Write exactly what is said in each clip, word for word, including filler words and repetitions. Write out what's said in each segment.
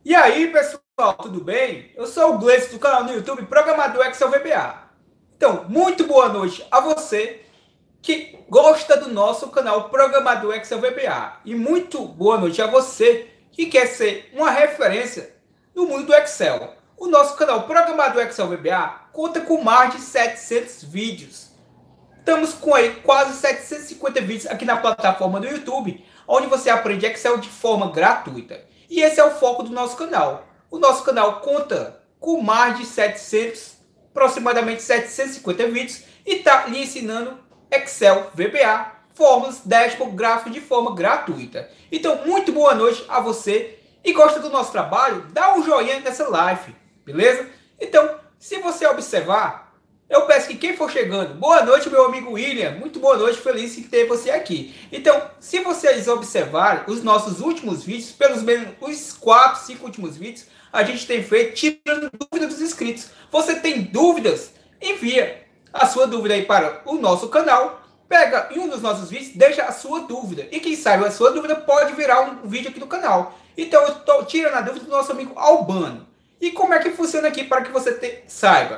E aí, pessoal, tudo bem? Eu sou o Gleice do canal no YouTube Programador Excel V B A. Então, muito boa noite a você que gosta do nosso canal Programador Excel V B A. E muito boa noite a você que quer ser uma referência no mundo do Excel. O nosso canal Programador Excel V B A conta com mais de setecentos vídeos. Estamos com aí quase setecentos e cinquenta vídeos aqui na plataforma do YouTube, onde você aprende Excel de forma gratuita. E esse é o foco do nosso canal. O nosso canal conta com mais de setecentos, aproximadamente setecentos e cinquenta vídeos, e está lhe ensinando Excel V B A, fórmulas, dashboard, gráfico de forma gratuita. Então, muito boa noite a você. E gosta do nosso trabalho? Dá um joinha nessa live, beleza? Então, se você observar, eu peço que quem for chegando, boa noite, meu amigo William, muito boa noite, feliz em ter você aqui. Então, se vocês observarem os nossos últimos vídeos, pelos menos os quatro, cinco últimos vídeos, a gente tem feito tirando dúvidas dos inscritos. Você tem dúvidas? Envia a sua dúvida aí para o nosso canal, pega em um dos nossos vídeos, deixa a sua dúvida. E quem sabe a sua dúvida pode virar um vídeo aqui no canal. Então, eu estou tirando a dúvida do nosso amigo Albano. E como é que funciona aqui para que você te, saiba?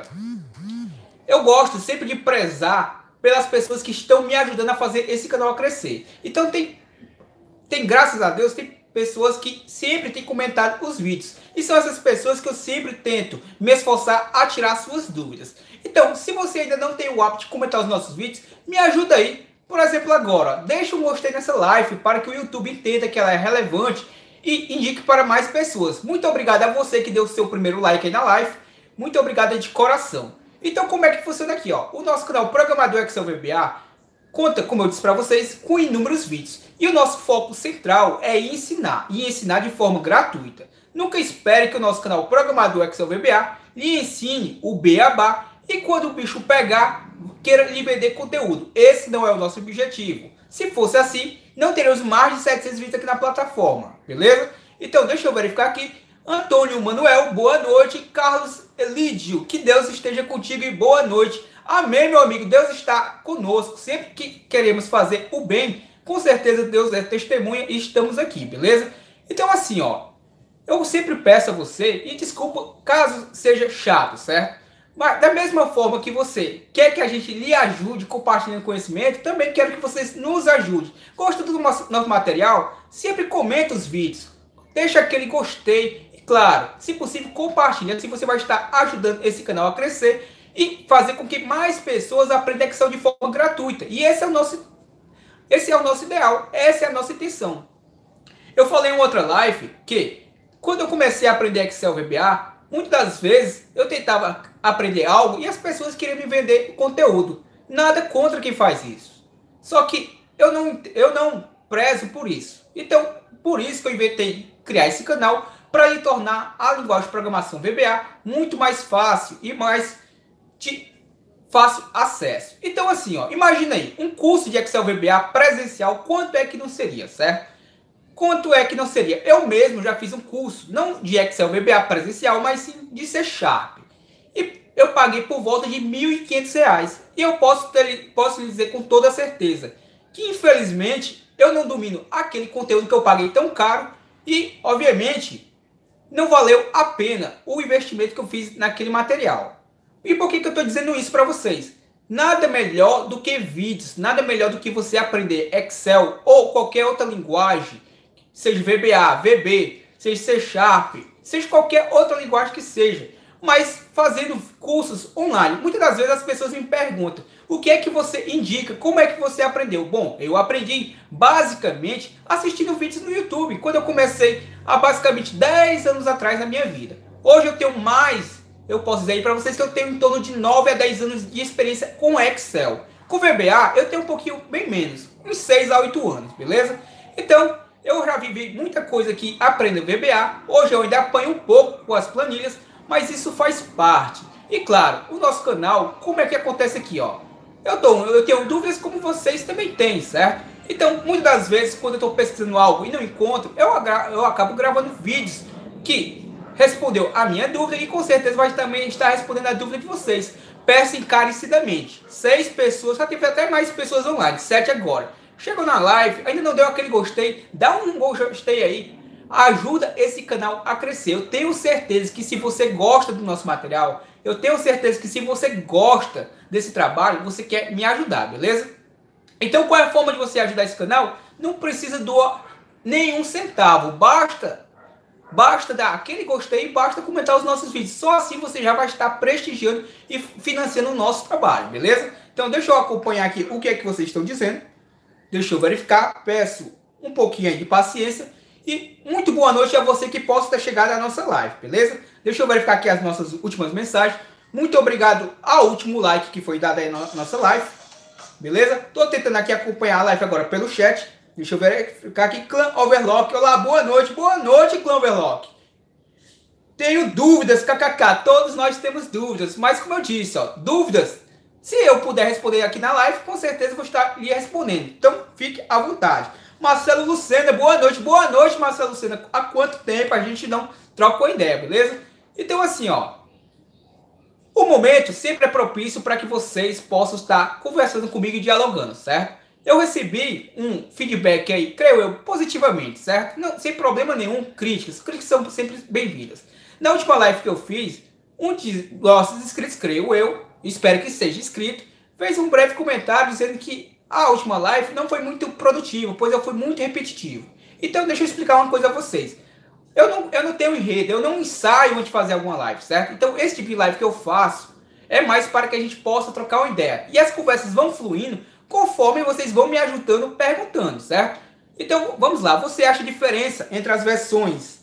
Eu gosto sempre de prezar pelas pessoas que estão me ajudando a fazer esse canal a crescer. Então tem, tem graças a Deus, tem pessoas que sempre têm comentado os vídeos. E são essas pessoas que eu sempre tento me esforçar a tirar suas dúvidas. Então, se você ainda não tem o hábito de comentar os nossos vídeos, me ajuda aí. Por exemplo, agora, deixa um gostei nessa live para que o YouTube entenda que ela é relevante e indique para mais pessoas. Muito obrigado a você que deu o seu primeiro like aí na live. Muito obrigado de coração. Então, como é que funciona aqui, ó? O nosso canal Programador Excel V B A conta, como eu disse para vocês, com inúmeros vídeos. E o nosso foco central é ensinar, e ensinar de forma gratuita. Nunca espere que o nosso canal Programador Excel V B A lhe ensine o beabá e quando o bicho pegar, queira lhe vender conteúdo. Esse não é o nosso objetivo. Se fosse assim, não teríamos mais de setecentos vídeos aqui na plataforma, beleza? Então, deixa eu verificar aqui. Antônio Manuel, boa noite. Carlos Elídio, que Deus esteja contigo e boa noite. Amém, meu amigo. Deus está conosco. Sempre que queremos fazer o bem, com certeza Deus é testemunha e estamos aqui, beleza? Então, assim, ó, eu sempre peço a você, e desculpa caso seja chato, certo? Mas da mesma forma que você quer que a gente lhe ajude compartilhando conhecimento, também quero que vocês nos ajudem. Gosta do nosso, nosso material? Sempre comenta os vídeos. Deixa aquele gostei. Claro, se possível, compartilhe, assim você vai estar ajudando esse canal a crescer e fazer com que mais pessoas aprendam Excel de forma gratuita. E esse é o nosso, esse é o nosso ideal, essa é a nossa intenção. Eu falei em outra live que, quando eu comecei a aprender Excel V B A, muitas das vezes eu tentava aprender algo e as pessoas queriam me vender conteúdo. Nada contra quem faz isso. Só que eu não, eu não prezo por isso. Então, por isso que eu inventei criar esse canal, para lhe tornar a linguagem de programação V B A muito mais fácil e mais de fácil acesso. Então assim, ó, imagina aí, um curso de Excel V B A presencial, quanto é que não seria, certo? Quanto é que não seria? Eu mesmo já fiz um curso, não de Excel V B A presencial, mas sim de C Sharp. E eu paguei por volta de mil e quinhentos reais. E eu posso, ter, posso lhe dizer com toda certeza que infelizmente eu não domino aquele conteúdo que eu paguei tão caro e, obviamente, não valeu a pena o investimento que eu fiz naquele material. E por que, que eu estou dizendo isso para vocês? Nada melhor do que vídeos, nada melhor do que você aprender Excel ou qualquer outra linguagem, seja V B A, V B, seja C Sharp, seja qualquer outra linguagem que seja, mas fazendo cursos online. Muitas das vezes as pessoas me perguntam, o que é que você indica? Como é que você aprendeu? Bom, eu aprendi basicamente assistindo vídeos no YouTube, quando eu comecei há basicamente dez anos atrás na minha vida. Hoje eu tenho mais, eu posso dizer para vocês que eu tenho em torno de nove a dez anos de experiência com Excel. Com V B A eu tenho um pouquinho bem menos, uns seis a oito anos, beleza? Então, eu já vivi muita coisa aqui aprendendo V B A, hoje eu ainda apanho um pouco com as planilhas, mas isso faz parte. E claro, o nosso canal, como é que acontece aqui, ó? Eu, tô, eu tenho dúvidas como vocês também têm, certo? Então, muitas das vezes, quando eu estou pesquisando algo e não encontro, eu, eu acabo gravando vídeos que respondeu a minha dúvida e com certeza vai também estar respondendo a dúvida de vocês. Peço encarecidamente. Seis pessoas, já teve até mais pessoas online, sete agora. Chegou na live, ainda não deu aquele gostei, dá um gostei aí ajuda esse canal a crescer. Eu tenho certeza que se você gosta do nosso material, eu tenho certeza que se você gosta desse trabalho, você quer me ajudar, beleza? Então qual é a forma de você ajudar esse canal? Não precisa doar nenhum centavo, basta, basta dar aquele gostei e basta comentar os nossos vídeos. Só assim você já vai estar prestigiando e financiando o nosso trabalho, beleza? Então deixa eu acompanhar aqui o que é que vocês estão dizendo. Deixa eu verificar, peço um pouquinho aí de paciência. E muito boa noite a você que possa ter chegado à nossa live, beleza? Deixa eu verificar aqui as nossas últimas mensagens. Muito obrigado ao último like que foi dado aí na nossa live, beleza? Tô tentando aqui acompanhar a live agora pelo chat. Deixa eu verificar aqui, Clã Overlock. Olá, boa noite, boa noite, Clã Overlock. Tenho dúvidas, kkk, todos nós temos dúvidas, mas como eu disse, ó, dúvidas, se eu puder responder aqui na live, com certeza vou estar lhe respondendo. Então, fique à vontade. Marcelo Lucena, boa noite, boa noite, Marcelo Lucena. Há quanto tempo a gente não troca uma ideia, beleza? Então, assim, ó, o momento sempre é propício para que vocês possam estar conversando comigo e dialogando, certo? Eu recebi um feedback aí, creio eu, positivamente, certo? Não, sem problema nenhum, críticas. Críticas são sempre bem-vindas. Na última live que eu fiz, um de nossos inscritos, creio eu, espero que seja inscrito, fez um breve comentário dizendo que a última live não foi muito produtiva, pois eu fui muito repetitivo. Então deixa eu explicar uma coisa a vocês. Eu não, eu não tenho enredo, eu não ensaio antes de fazer alguma live, certo? Então esse tipo de live que eu faço é mais para que a gente possa trocar uma ideia. E as conversas vão fluindo conforme vocês vão me ajudando perguntando, certo? Então vamos lá, você acha diferença entre as versões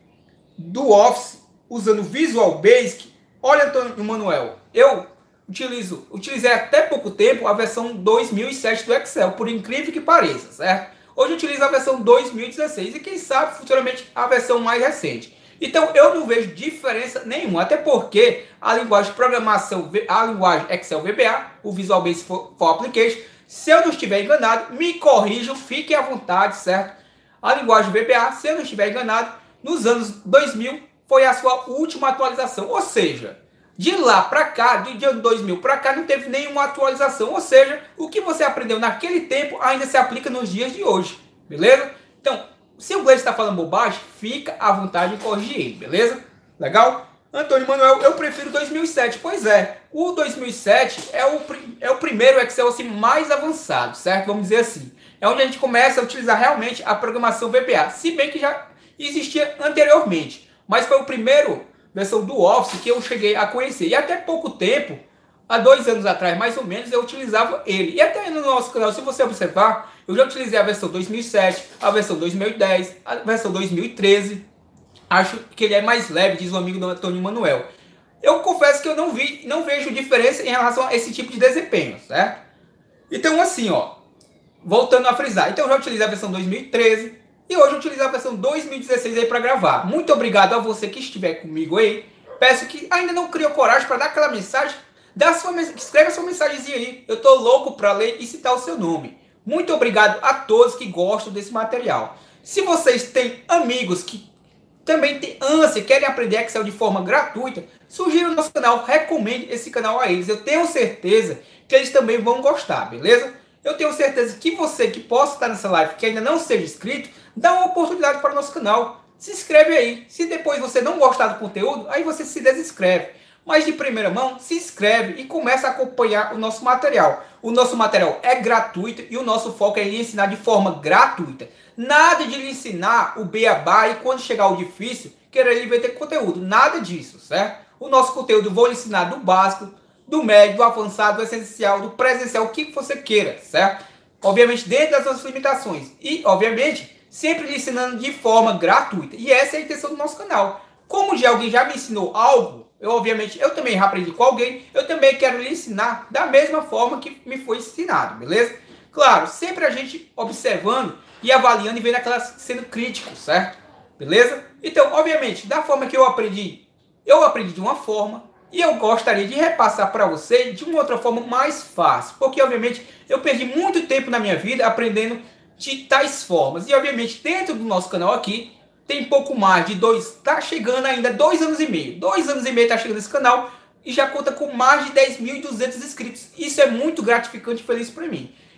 do Office usando Visual Basic? Olha, Antônio Manuel, eu utilizo, utilizei até pouco tempo a versão dois mil e sete do Excel, por incrível que pareça, certo? Hoje eu utilizo a versão dois mil e dezesseis e quem sabe futuramente a versão mais recente. Então eu não vejo diferença nenhuma, até porque a linguagem de programação, a linguagem Excel V B A, o Visual Basic for, for Application, se eu não estiver enganado, me corrijam, fiquem à vontade, certo? A linguagem V B A, se eu não estiver enganado, nos anos dois mil foi a sua última atualização, ou seja, de lá para cá, do ano dois mil para cá, não teve nenhuma atualização. Ou seja, o que você aprendeu naquele tempo ainda se aplica nos dias de hoje. Beleza? Então, se o Gleice está falando bobagem, fica à vontade de corrigir ele. Beleza? Legal? Antônio Manuel, eu prefiro dois mil e sete. Pois é, o dois mil e sete é o, é o primeiro Excel assim, mais avançado, certo? Vamos dizer assim. É onde a gente começa a utilizar realmente a programação V B A. Se bem que já existia anteriormente. Mas foi o primeiro versão do Office que eu cheguei a conhecer. E até pouco tempo, há dois anos atrás, mais ou menos, eu utilizava ele. E até no nosso canal, se você observar, eu já utilizei a versão dois mil e sete, a versão dois mil e dez, a versão dois mil e treze. Acho que ele é mais leve, diz o amigo do Antônio Manuel. Eu confesso que eu não vi, não vejo diferença em relação a esse tipo de desempenho, certo? Então, assim, ó, voltando a frisar. Então, eu já utilizei a versão dois mil e treze. E hoje eu utilizo a versão dois mil e dezesseis aí para gravar. Muito obrigado a você que estiver comigo aí. Peço que ainda não criou coragem para dar aquela mensagem. Dá sua, escreve a sua mensagenzinha aí. Eu tô louco para ler e citar o seu nome. Muito obrigado a todos que gostam desse material. Se vocês têm amigos que também têm ânsia, querem aprender Excel de forma gratuita, sugira o nosso canal, recomende esse canal a eles. Eu tenho certeza que eles também vão gostar, beleza? Eu tenho certeza que você que possa estar nessa live, que ainda não seja inscrito, dá uma oportunidade para o nosso canal. Se inscreve aí. Se depois você não gostar do conteúdo, aí você se desinscreve. Mas de primeira mão, se inscreve e começa a acompanhar o nosso material. O nosso material é gratuito e o nosso foco é lhe ensinar de forma gratuita. Nada de lhe ensinar o beabá e quando chegar o difícil, querer lhe vender conteúdo. Nada disso, certo? O nosso conteúdo vou lhe ensinar do básico, do médio, do avançado, do essencial, do presencial, o que você queira, certo? Obviamente dentro das suas limitações. E, obviamente, sempre lhe ensinando de forma gratuita. E essa é a intenção do nosso canal. Como já alguém já me ensinou algo, eu obviamente, eu também já aprendi com alguém, eu também quero lhe ensinar da mesma forma que me foi ensinado, beleza? Claro, sempre a gente observando e avaliando e vendo aquelas sendo crítico, certo? Beleza? Então, obviamente, da forma que eu aprendi, eu aprendi de uma forma e eu gostaria de repassar para você de uma outra forma mais fácil, porque obviamente eu perdi muito tempo na minha vida aprendendo de tais formas. E obviamente dentro do nosso canal aqui tem pouco mais de dois, tá chegando ainda dois anos e meio. Dois anos e meio tá chegando esse canal e já conta com mais de dez mil e duzentos inscritos. Isso é muito gratificante e feliz para mim.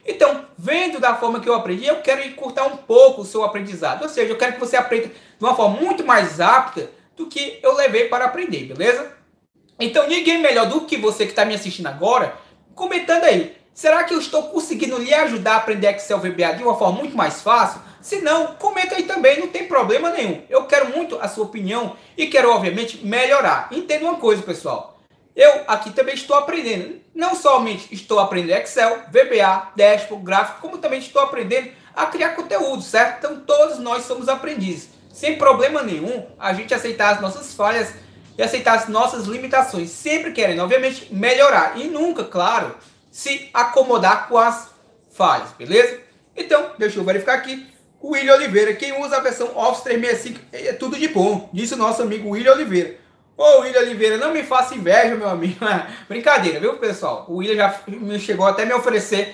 Então, vendo da forma que eu aprendi, eu quero encurtar um pouco o seu aprendizado. Ou seja, eu quero que você aprenda de uma forma muito mais rápida do que eu levei para aprender, beleza? Então, ninguém melhor do que você que está me assistindo agora, comentando aí. Será que eu estou conseguindo lhe ajudar a aprender Excel V B A de uma forma muito mais fácil? Se não, comenta aí também, não tem problema nenhum. Eu quero muito a sua opinião e quero, obviamente, melhorar. Entenda uma coisa, pessoal. Eu aqui também estou aprendendo. Não somente estou aprendendo Excel, V B A, Dashboard, gráfico, como também estou aprendendo a criar conteúdo, certo? Então, todos nós somos aprendizes. Sem problema nenhum, a gente aceitar as nossas falhas e aceitar as nossas limitações. Sempre querendo, obviamente, melhorar. E nunca, claro, se acomodar com as falhas, beleza? Então, deixa eu verificar aqui. O William Oliveira, quem usa a versão Office trezentos e sessenta e cinco é tudo de bom, disse o nosso amigo William Oliveira. Ô William Oliveira, não me faça inveja, meu amigo. Brincadeira, viu, pessoal? O William já me chegou até me oferecer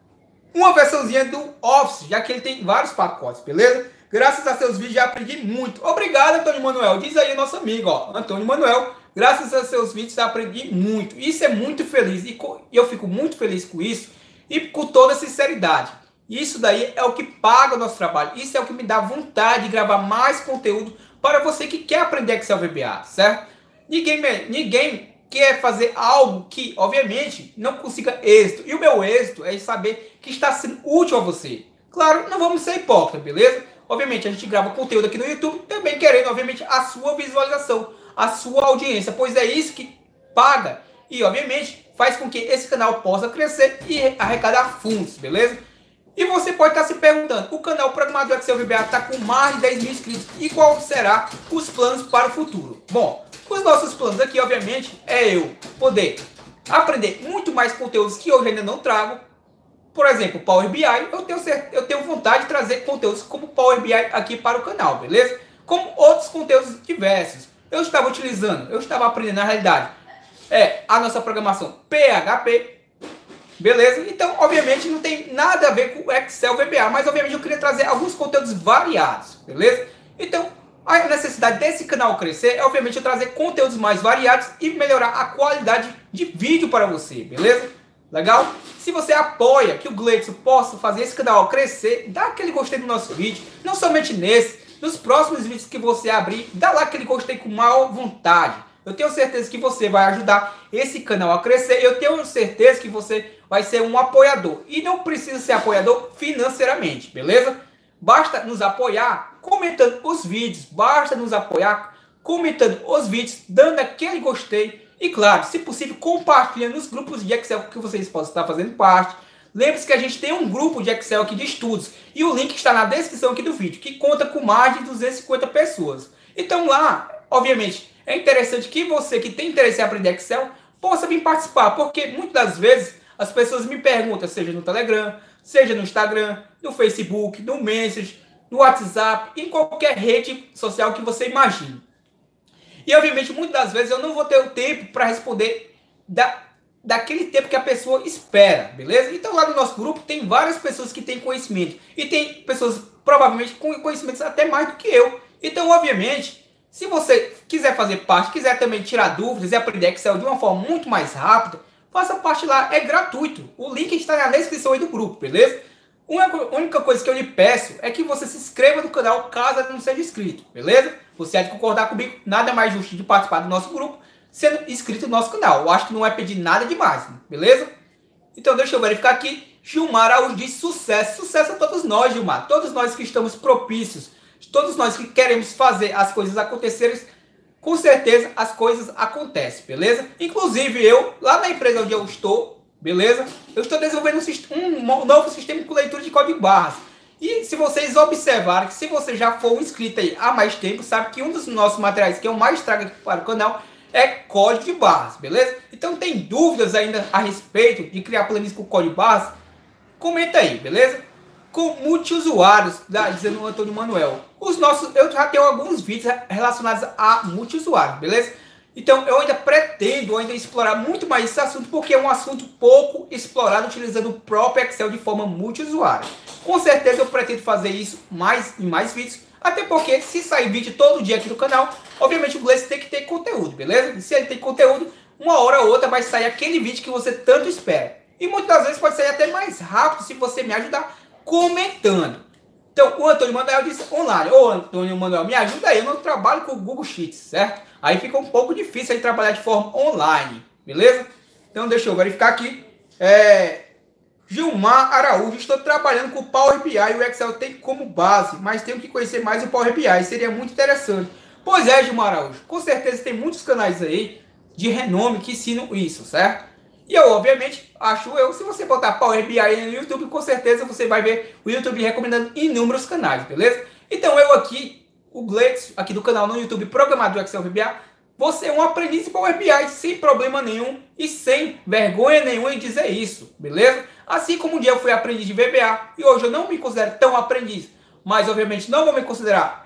uma versãozinha do Office, já que ele tem vários pacotes, beleza? Graças a seus vídeos já aprendi muito. Obrigado, Antônio Manuel. Diz aí o nosso amigo, ó, Antônio Manuel. Graças a seus vídeos eu aprendi muito. Isso é muito feliz. E eu fico muito feliz com isso. E com toda sinceridade. Isso daí é o que paga o nosso trabalho. Isso é o que me dá vontade de gravar mais conteúdo para você que quer aprender Excel V B A, certo? Ninguém, ninguém quer fazer algo que, obviamente, não consiga êxito. E o meu êxito é saber que está sendo útil a você. Claro, não vamos ser hipócritas, beleza? Obviamente, a gente grava conteúdo aqui no YouTube, também querendo, obviamente, a sua visualização, a sua audiência, pois é isso que paga e, obviamente, faz com que esse canal possa crescer e arrecadar fundos, beleza? E você pode estar se perguntando, o canal Programador Excel V B A está com mais de dez mil inscritos, e qual será os planos para o futuro? Bom, os nossos planos aqui, obviamente, é eu poder aprender muito mais conteúdos que hoje ainda não trago. Por exemplo, Power B I, eu tenho, eu tenho vontade de trazer conteúdos como Power B I aqui para o canal, beleza? Como outros conteúdos diversos. Eu estava utilizando, eu estava aprendendo na realidade, é a nossa programação P H P, beleza? Então, obviamente, não tem nada a ver com o Excel V B A, mas obviamente eu queria trazer alguns conteúdos variados, beleza? Então, a necessidade desse canal crescer é, obviamente, eu trazer conteúdos mais variados e melhorar a qualidade de vídeo para você, beleza? Legal? Se você apoia que o Gleidson possa fazer esse canal crescer, dá aquele gostei no nosso vídeo, não somente nesse, nos próximos vídeos que você abrir, dá lá aquele gostei com maior vontade. Eu tenho certeza que você vai ajudar esse canal a crescer, eu tenho certeza que você vai ser um apoiador. E não precisa ser apoiador financeiramente, beleza? Basta nos apoiar comentando os vídeos, basta nos apoiar comentando os vídeos, dando aquele gostei. E claro, se possível, compartilha nos grupos de Excel que vocês possam estar fazendo parte. Lembre-se que a gente tem um grupo de Excel aqui de estudos. E o link está na descrição aqui do vídeo, que conta com mais de duzentas e cinquenta pessoas. Então lá, obviamente, é interessante que você que tem interesse em aprender Excel possa vir participar. Porque muitas das vezes as pessoas me perguntam, seja no Telegram, seja no Instagram, no Facebook, no Messenger, no WhatsApp, em qualquer rede social que você imagine. E, obviamente, muitas das vezes eu não vou ter o tempo para responder da, daquele tempo que a pessoa espera, beleza? Então, lá no nosso grupo tem várias pessoas que têm conhecimento. E tem pessoas, provavelmente, com conhecimentos até mais do que eu. Então, obviamente, se você quiser fazer parte, quiser também tirar dúvidas e aprender Excel de uma forma muito mais rápida, faça parte lá, é gratuito. O link está na descrição aí do grupo, beleza? A única coisa que eu lhe peço é que você se inscreva no canal caso não seja inscrito, beleza? Você há de concordar comigo, nada mais justo de participar do nosso grupo sendo inscrito no nosso canal. Eu acho que não é pedir nada demais, beleza? Então deixa eu verificar aqui. Gilmar Araújo diz sucesso. Sucesso a todos nós, Gilmar. Todos nós que estamos propícios, todos nós que queremos fazer as coisas acontecerem, com certeza as coisas acontecem, beleza? Inclusive eu, lá na empresa onde eu estou, beleza? Eu estou desenvolvendo um, um novo sistema com leitura de código de barras. E se vocês observarem, que se você já for um inscrito aí há mais tempo, sabe que um dos nossos materiais que eu mais trago aqui para o canal é código de barras, beleza? Então tem dúvidas ainda a respeito de criar planilhas com código de barras? Comenta aí, beleza? Com multiusuários, dizendo o Antônio Manuel. Os nossos, eu já tenho alguns vídeos relacionados a multiusuários, beleza? Então eu ainda pretendo ainda explorar muito mais esse assunto, porque é um assunto pouco explorado utilizando o próprio Excel de forma multiusuário. Com certeza eu pretendo fazer isso mais em mais vídeos, até porque se sair vídeo todo dia aqui no canal, obviamente o Gleidson tem que ter conteúdo, beleza? E se ele tem conteúdo, uma hora ou outra vai sair aquele vídeo que você tanto espera. E muitas das vezes pode ser até mais rápido se você me ajudar comentando. Então, o Antônio Manuel disse online: ô Antônio Manuel, me ajuda aí, eu não trabalho com o Google Sheets, certo? Aí fica um pouco difícil aí trabalhar de forma online, beleza? Então, deixa eu verificar aqui. É... Gilmar Araújo: estou trabalhando com o Power B I e o Excel tem como base, mas tenho que conhecer mais o Power B I, seria muito interessante. Pois é, Gilmar Araújo, com certeza tem muitos canais aí de renome que ensinam isso, certo? E eu, obviamente, acho eu, se você botar Power B I no YouTube, com certeza você vai ver o YouTube recomendando inúmeros canais, beleza? Então eu aqui, o Gleidson, aqui do canal no YouTube, Programador Excel V B A, você é um aprendiz de Power B I sem problema nenhum e sem vergonha nenhuma em dizer isso, beleza? Assim como um dia eu fui aprendiz de V B A e hoje eu não me considero tão aprendiz, mas obviamente não vou me considerar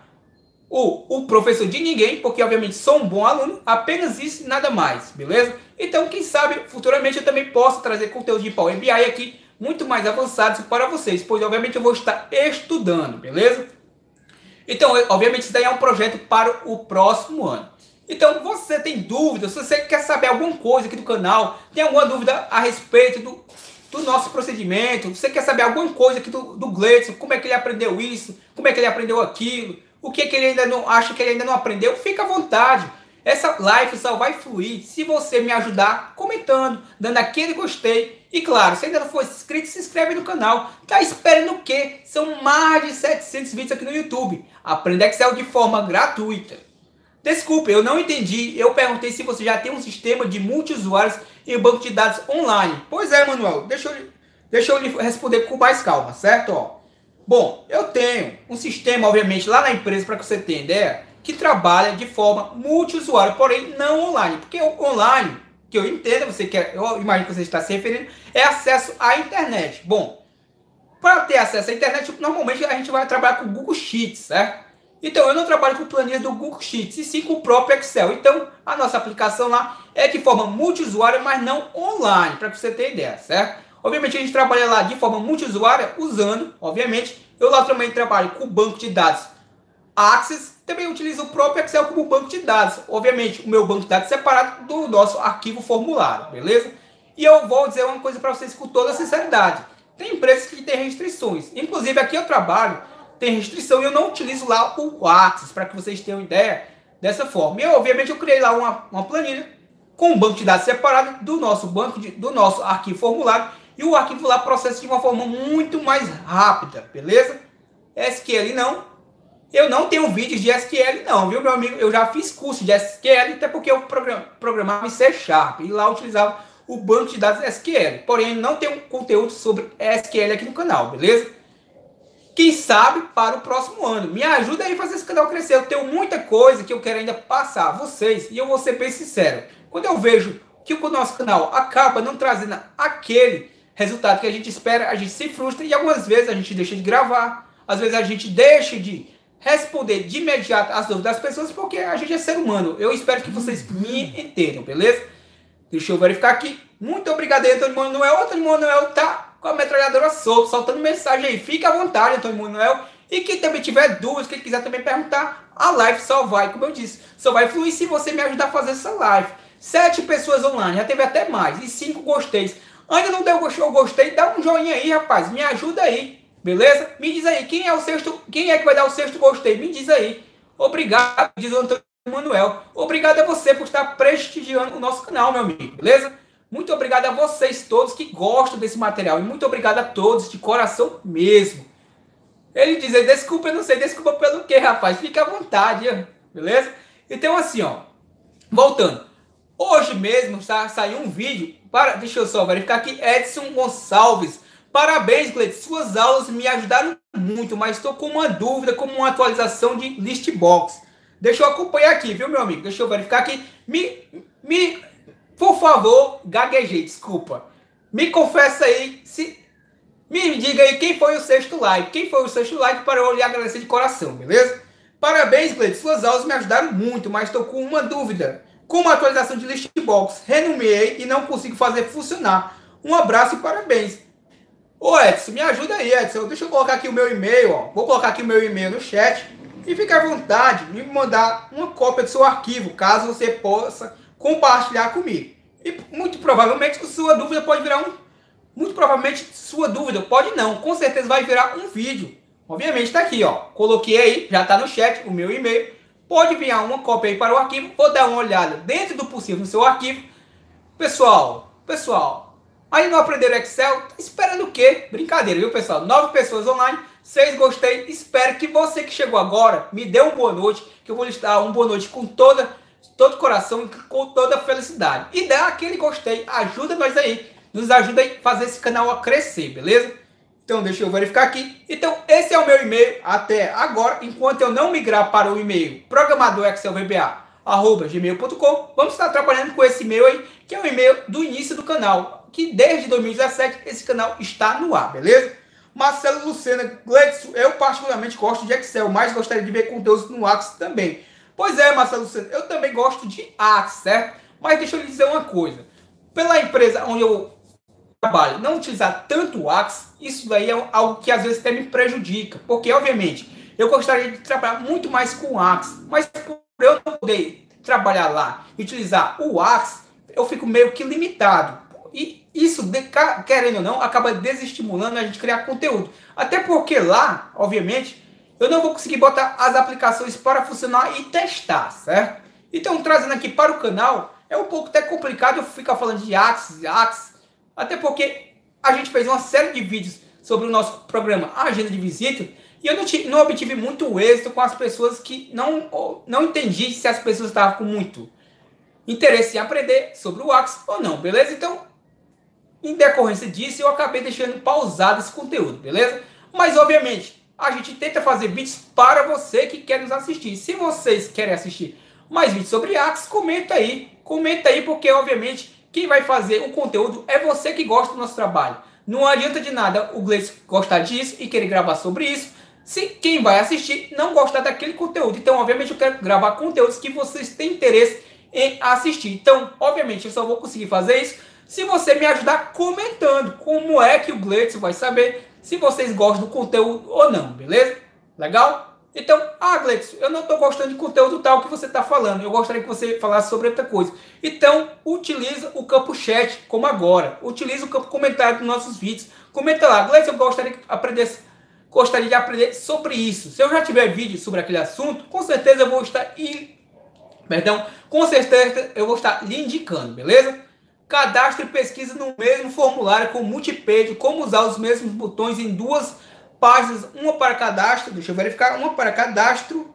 o, o professor de ninguém, porque obviamente sou um bom aluno, apenas isso e nada mais, beleza? Então quem sabe futuramente eu também posso trazer conteúdo de Power B I aqui muito mais avançados para vocês, pois obviamente eu vou estar estudando, beleza? Então obviamente isso daí é um projeto para o próximo ano. Então, você tem dúvidas, se você quer saber alguma coisa aqui do canal, tem alguma dúvida a respeito do, do nosso procedimento, você quer saber alguma coisa aqui do, do Gleidson, como é que ele aprendeu isso, como é que ele aprendeu aquilo, o que, que ele ainda não acha que ele ainda não aprendeu, fica à vontade. Essa live só vai fluir se você me ajudar comentando, dando aquele gostei. E claro, se ainda não for inscrito, se inscreve no canal. Tá esperando o quê? São mais de setecentos vídeos aqui no YouTube. Aprenda Excel de forma gratuita. Desculpe, eu não entendi. Eu perguntei se você já tem um sistema de multiusuários e banco de dados online. Pois é, Manuel. Deixa eu, deixa eu lhe responder com mais calma, certo? Ó. Bom, eu tenho um sistema, obviamente, lá na empresa, para que você tenha ideia, que trabalha de forma multiusuário, porém não online. Porque o online, que eu entendo, você quer, eu imagino que você está se referindo, é acesso à internet. Bom, para ter acesso à internet, normalmente a gente vai trabalhar com o Google Sheets, certo? Então, eu não trabalho com planilhas do Google Sheets, e sim com o próprio Excel. Então, a nossa aplicação lá é de forma multiusuária, mas não online, para que você tenha ideia, certo? Obviamente, a gente trabalha lá de forma multiusuária, usando, obviamente, eu lá também trabalho com o banco de dados Access, também utilizo o próprio Excel como banco de dados. Obviamente, o meu banco de dados separado do nosso arquivo formulário, beleza? E eu vou dizer uma coisa para vocês com toda sinceridade. Tem empresas que têm restrições. Inclusive, aqui eu trabalho, tem restrição e eu não utilizo lá o Access, para que vocês tenham ideia dessa forma. E eu, obviamente, eu criei lá uma, uma planilha com um banco de dados separado do nosso banco de, do nosso arquivo formulário, e o arquivo lá processa de uma forma muito mais rápida, beleza? S Q L não. Eu não tenho vídeos de S Q L não, viu, meu amigo? Eu já fiz curso de S Q L, até porque eu programava em C Sharp, e lá eu utilizava o banco de dados S Q L. Porém, não tenho conteúdo sobre S Q L aqui no canal, beleza? Quem sabe para o próximo ano. Me ajuda aí a fazer esse canal crescer. Eu tenho muita coisa que eu quero ainda passar a vocês. E eu vou ser bem sincero. Quando eu vejo que o nosso canal acaba não trazendo aquele resultado que a gente espera, a gente se frustra. E algumas vezes a gente deixa de gravar. Às vezes a gente deixa de responder de imediato as dúvidas das pessoas. Porque a gente é ser humano. Eu espero que vocês me entendam, beleza? Deixa eu verificar aqui. Muito obrigado aí, Antônio Manuel. Antônio Manuel tá com a metralhadora solta, soltando mensagem aí. Fica à vontade, Antônio Manuel. E quem também tiver dúvidas, quem quiser também perguntar, a live só vai, como eu disse, só vai fluir se você me ajudar a fazer essa live. Sete pessoas online, já teve até mais. E cinco gosteis. Ainda não deu o gostei? Dá um joinha aí, rapaz. Me ajuda aí, beleza? Me diz aí, quem é o sexto, quem é que vai dar o sexto gostei? Me diz aí. Obrigado, diz o Antônio Manuel. Obrigado a você por estar prestigiando o nosso canal, meu amigo, beleza? Muito obrigado a vocês todos que gostam desse material. E muito obrigado a todos, de coração mesmo. Ele diz, desculpa, eu não sei, desculpa pelo quê, rapaz? Fica à vontade, beleza? Então assim, ó, voltando. Hoje mesmo tá, saiu um vídeo, para, deixa eu só verificar aqui, Edson Gonçalves. Parabéns, Gleidson, suas aulas me ajudaram muito, mas estou com uma dúvida, como uma atualização de Listbox. Deixa eu acompanhar aqui, viu, meu amigo? Deixa eu verificar aqui. Me... me Por favor, gaguejei, desculpa. Me confessa aí, se... me diga aí quem foi o sexto like. Quem foi o sexto like para eu lhe agradecer de coração, beleza? Parabéns, Gleidson. Suas aulas me ajudaram muito, mas estou com uma dúvida. Com a atualização de Listbox, renomeei e não consigo fazer funcionar. Um abraço e parabéns. Ô Edson, me ajuda aí, Edson. Deixa eu colocar aqui o meu e-mail, ó. Vou colocar aqui o meu e-mail no chat. E fique à vontade de me mandar uma cópia do seu arquivo, caso você possa compartilhar comigo. E muito provavelmente sua dúvida pode virar um, Muito provavelmente sua dúvida, pode não, com certeza vai virar um vídeo. Obviamente está aqui, ó. Coloquei aí, já está no chat o meu e-mail. Pode enviar uma cópia aí para o arquivo. Vou dar uma olhada dentro do possível no seu arquivo. Pessoal, pessoal, aí não aprenderam Excel? Tá esperando o quê? Brincadeira, viu, pessoal? Nove pessoas online, seis gostei. Espero que você que chegou agora me dê uma boa noite, que eu vou listar uma boa noite com toda, todo coração e com toda felicidade. E dá aquele gostei, ajuda nós aí. Nos ajuda a fazer esse canal a crescer, beleza? Então deixa eu verificar aqui. Então esse é o meu e-mail até agora. Enquanto eu não migrar para o e-mail programador excel v b a arroba gmail ponto com, vamos estar trabalhando com esse e-mail aí, que é o e-mail do início do canal. Que desde dois mil e dezessete esse canal está no ar, beleza? Marcelo Lucena, Gleidson, eu particularmente gosto de Excel, mas gostaria de ver conteúdos no Axis também. Pois é, Marcelo Lucena, eu também gosto de Axis, certo? Mas deixa eu lhe dizer uma coisa. Pela empresa onde eu trabalho, não utilizar tanto o Axis, isso daí é algo que às vezes até me prejudica, porque obviamente eu gostaria de trabalhar muito mais com o Axis, mas por eu não poder trabalhar lá e utilizar o Axis, eu fico meio que limitado, e isso, querendo ou não, acaba desestimulando a gente criar conteúdo, até porque lá, obviamente, eu não vou conseguir botar as aplicações para funcionar e testar, certo? Então, trazendo aqui para o canal, é um pouco até complicado eu ficar falando de Axis, Axis, até porque a gente fez uma série de vídeos sobre o nosso programa Agenda de Visita e eu não, tive, não obtive muito êxito com as pessoas que não, não entendi se as pessoas estavam com muito interesse em aprender sobre o Axis ou não, beleza? Então, em decorrência disso, eu acabei deixando pausado esse conteúdo, beleza? Mas, obviamente, a gente tenta fazer vídeos para você que quer nos assistir. Se vocês querem assistir mais vídeos sobre Axis, comenta aí. Comenta aí, porque, obviamente, quem vai fazer o conteúdo é você que gosta do nosso trabalho. Não adianta de nada o Gleidson gostar disso e querer gravar sobre isso, se quem vai assistir não gostar daquele conteúdo. Então, obviamente, eu quero gravar conteúdos que vocês têm interesse em assistir. Então, obviamente, eu só vou conseguir fazer isso se você me ajudar comentando como é que o Gleidson vai saber se vocês gostam do conteúdo ou não, beleza? Legal? Então, ah, Gleidson, eu não estou gostando de conteúdo tal que você está falando. Eu gostaria que você falasse sobre outra coisa. Então, utiliza o campo chat, como agora. Utiliza o campo comentário dos nossos vídeos. Comenta lá, Gleidson, eu gostaria de aprender, gostaria de aprender sobre isso. Se eu já tiver vídeo sobre aquele assunto, com certeza eu vou estar... E, perdão, com certeza eu vou estar lhe indicando, beleza? Cadastre e pesquisa no mesmo formulário com multipage, como usar os mesmos botões em duas páginas, uma para cadastro, deixa eu verificar, uma para cadastro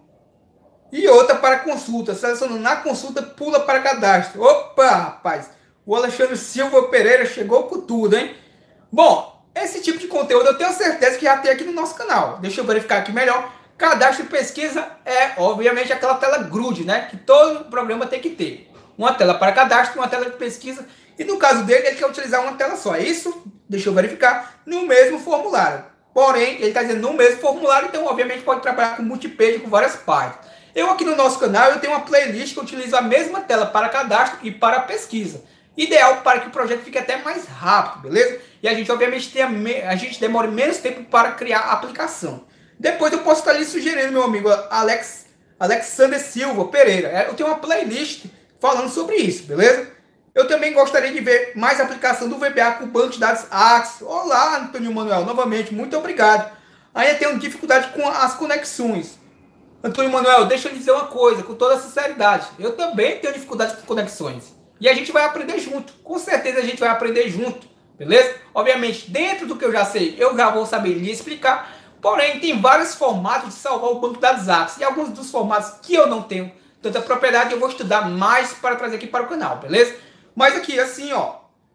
e outra para consulta. Selecionando na consulta, pula para cadastro. Opa, rapaz, o Alexandre Silva Pereira chegou com tudo, hein? Bom, esse tipo de conteúdo eu tenho certeza que já tem aqui no nosso canal. Deixa eu verificar aqui melhor. Cadastro e pesquisa é, obviamente, aquela tela grude, né? Que todo programa tem que ter. Uma tela para cadastro, uma tela de pesquisa. E no caso dele, ele quer utilizar uma tela só. É isso? Deixa eu verificar. No mesmo formulário. Porém, ele está dizendo no mesmo formulário, então obviamente pode trabalhar com multipage, com várias páginas. Eu aqui no nosso canal, eu tenho uma playlist que eu utilizo a mesma tela para cadastro e para pesquisa. Ideal para que o projeto fique até mais rápido, beleza? E a gente obviamente tenha me... a gente demore menos tempo para criar a aplicação. Depois eu posso estar ali sugerindo, meu amigo Alex, Alexander Silva Pereira. Eu tenho uma playlist falando sobre isso, beleza? Eu também gostaria de ver mais aplicação do V B A com banco de dados Axis. Olá, Antônio Manuel, novamente, muito obrigado. Ainda tenho dificuldade com as conexões. Antônio Manuel, deixa eu dizer uma coisa, com toda sinceridade. Eu também tenho dificuldade com conexões. E a gente vai aprender junto. Com certeza a gente vai aprender junto, beleza? Obviamente, dentro do que eu já sei, eu já vou saber lhe explicar. Porém, tem vários formatos de salvar o banco de dados Axis. E alguns dos formatos que eu não tenho tanta propriedade, eu vou estudar mais para trazer aqui para o canal, beleza? Mas aqui, assim, ó,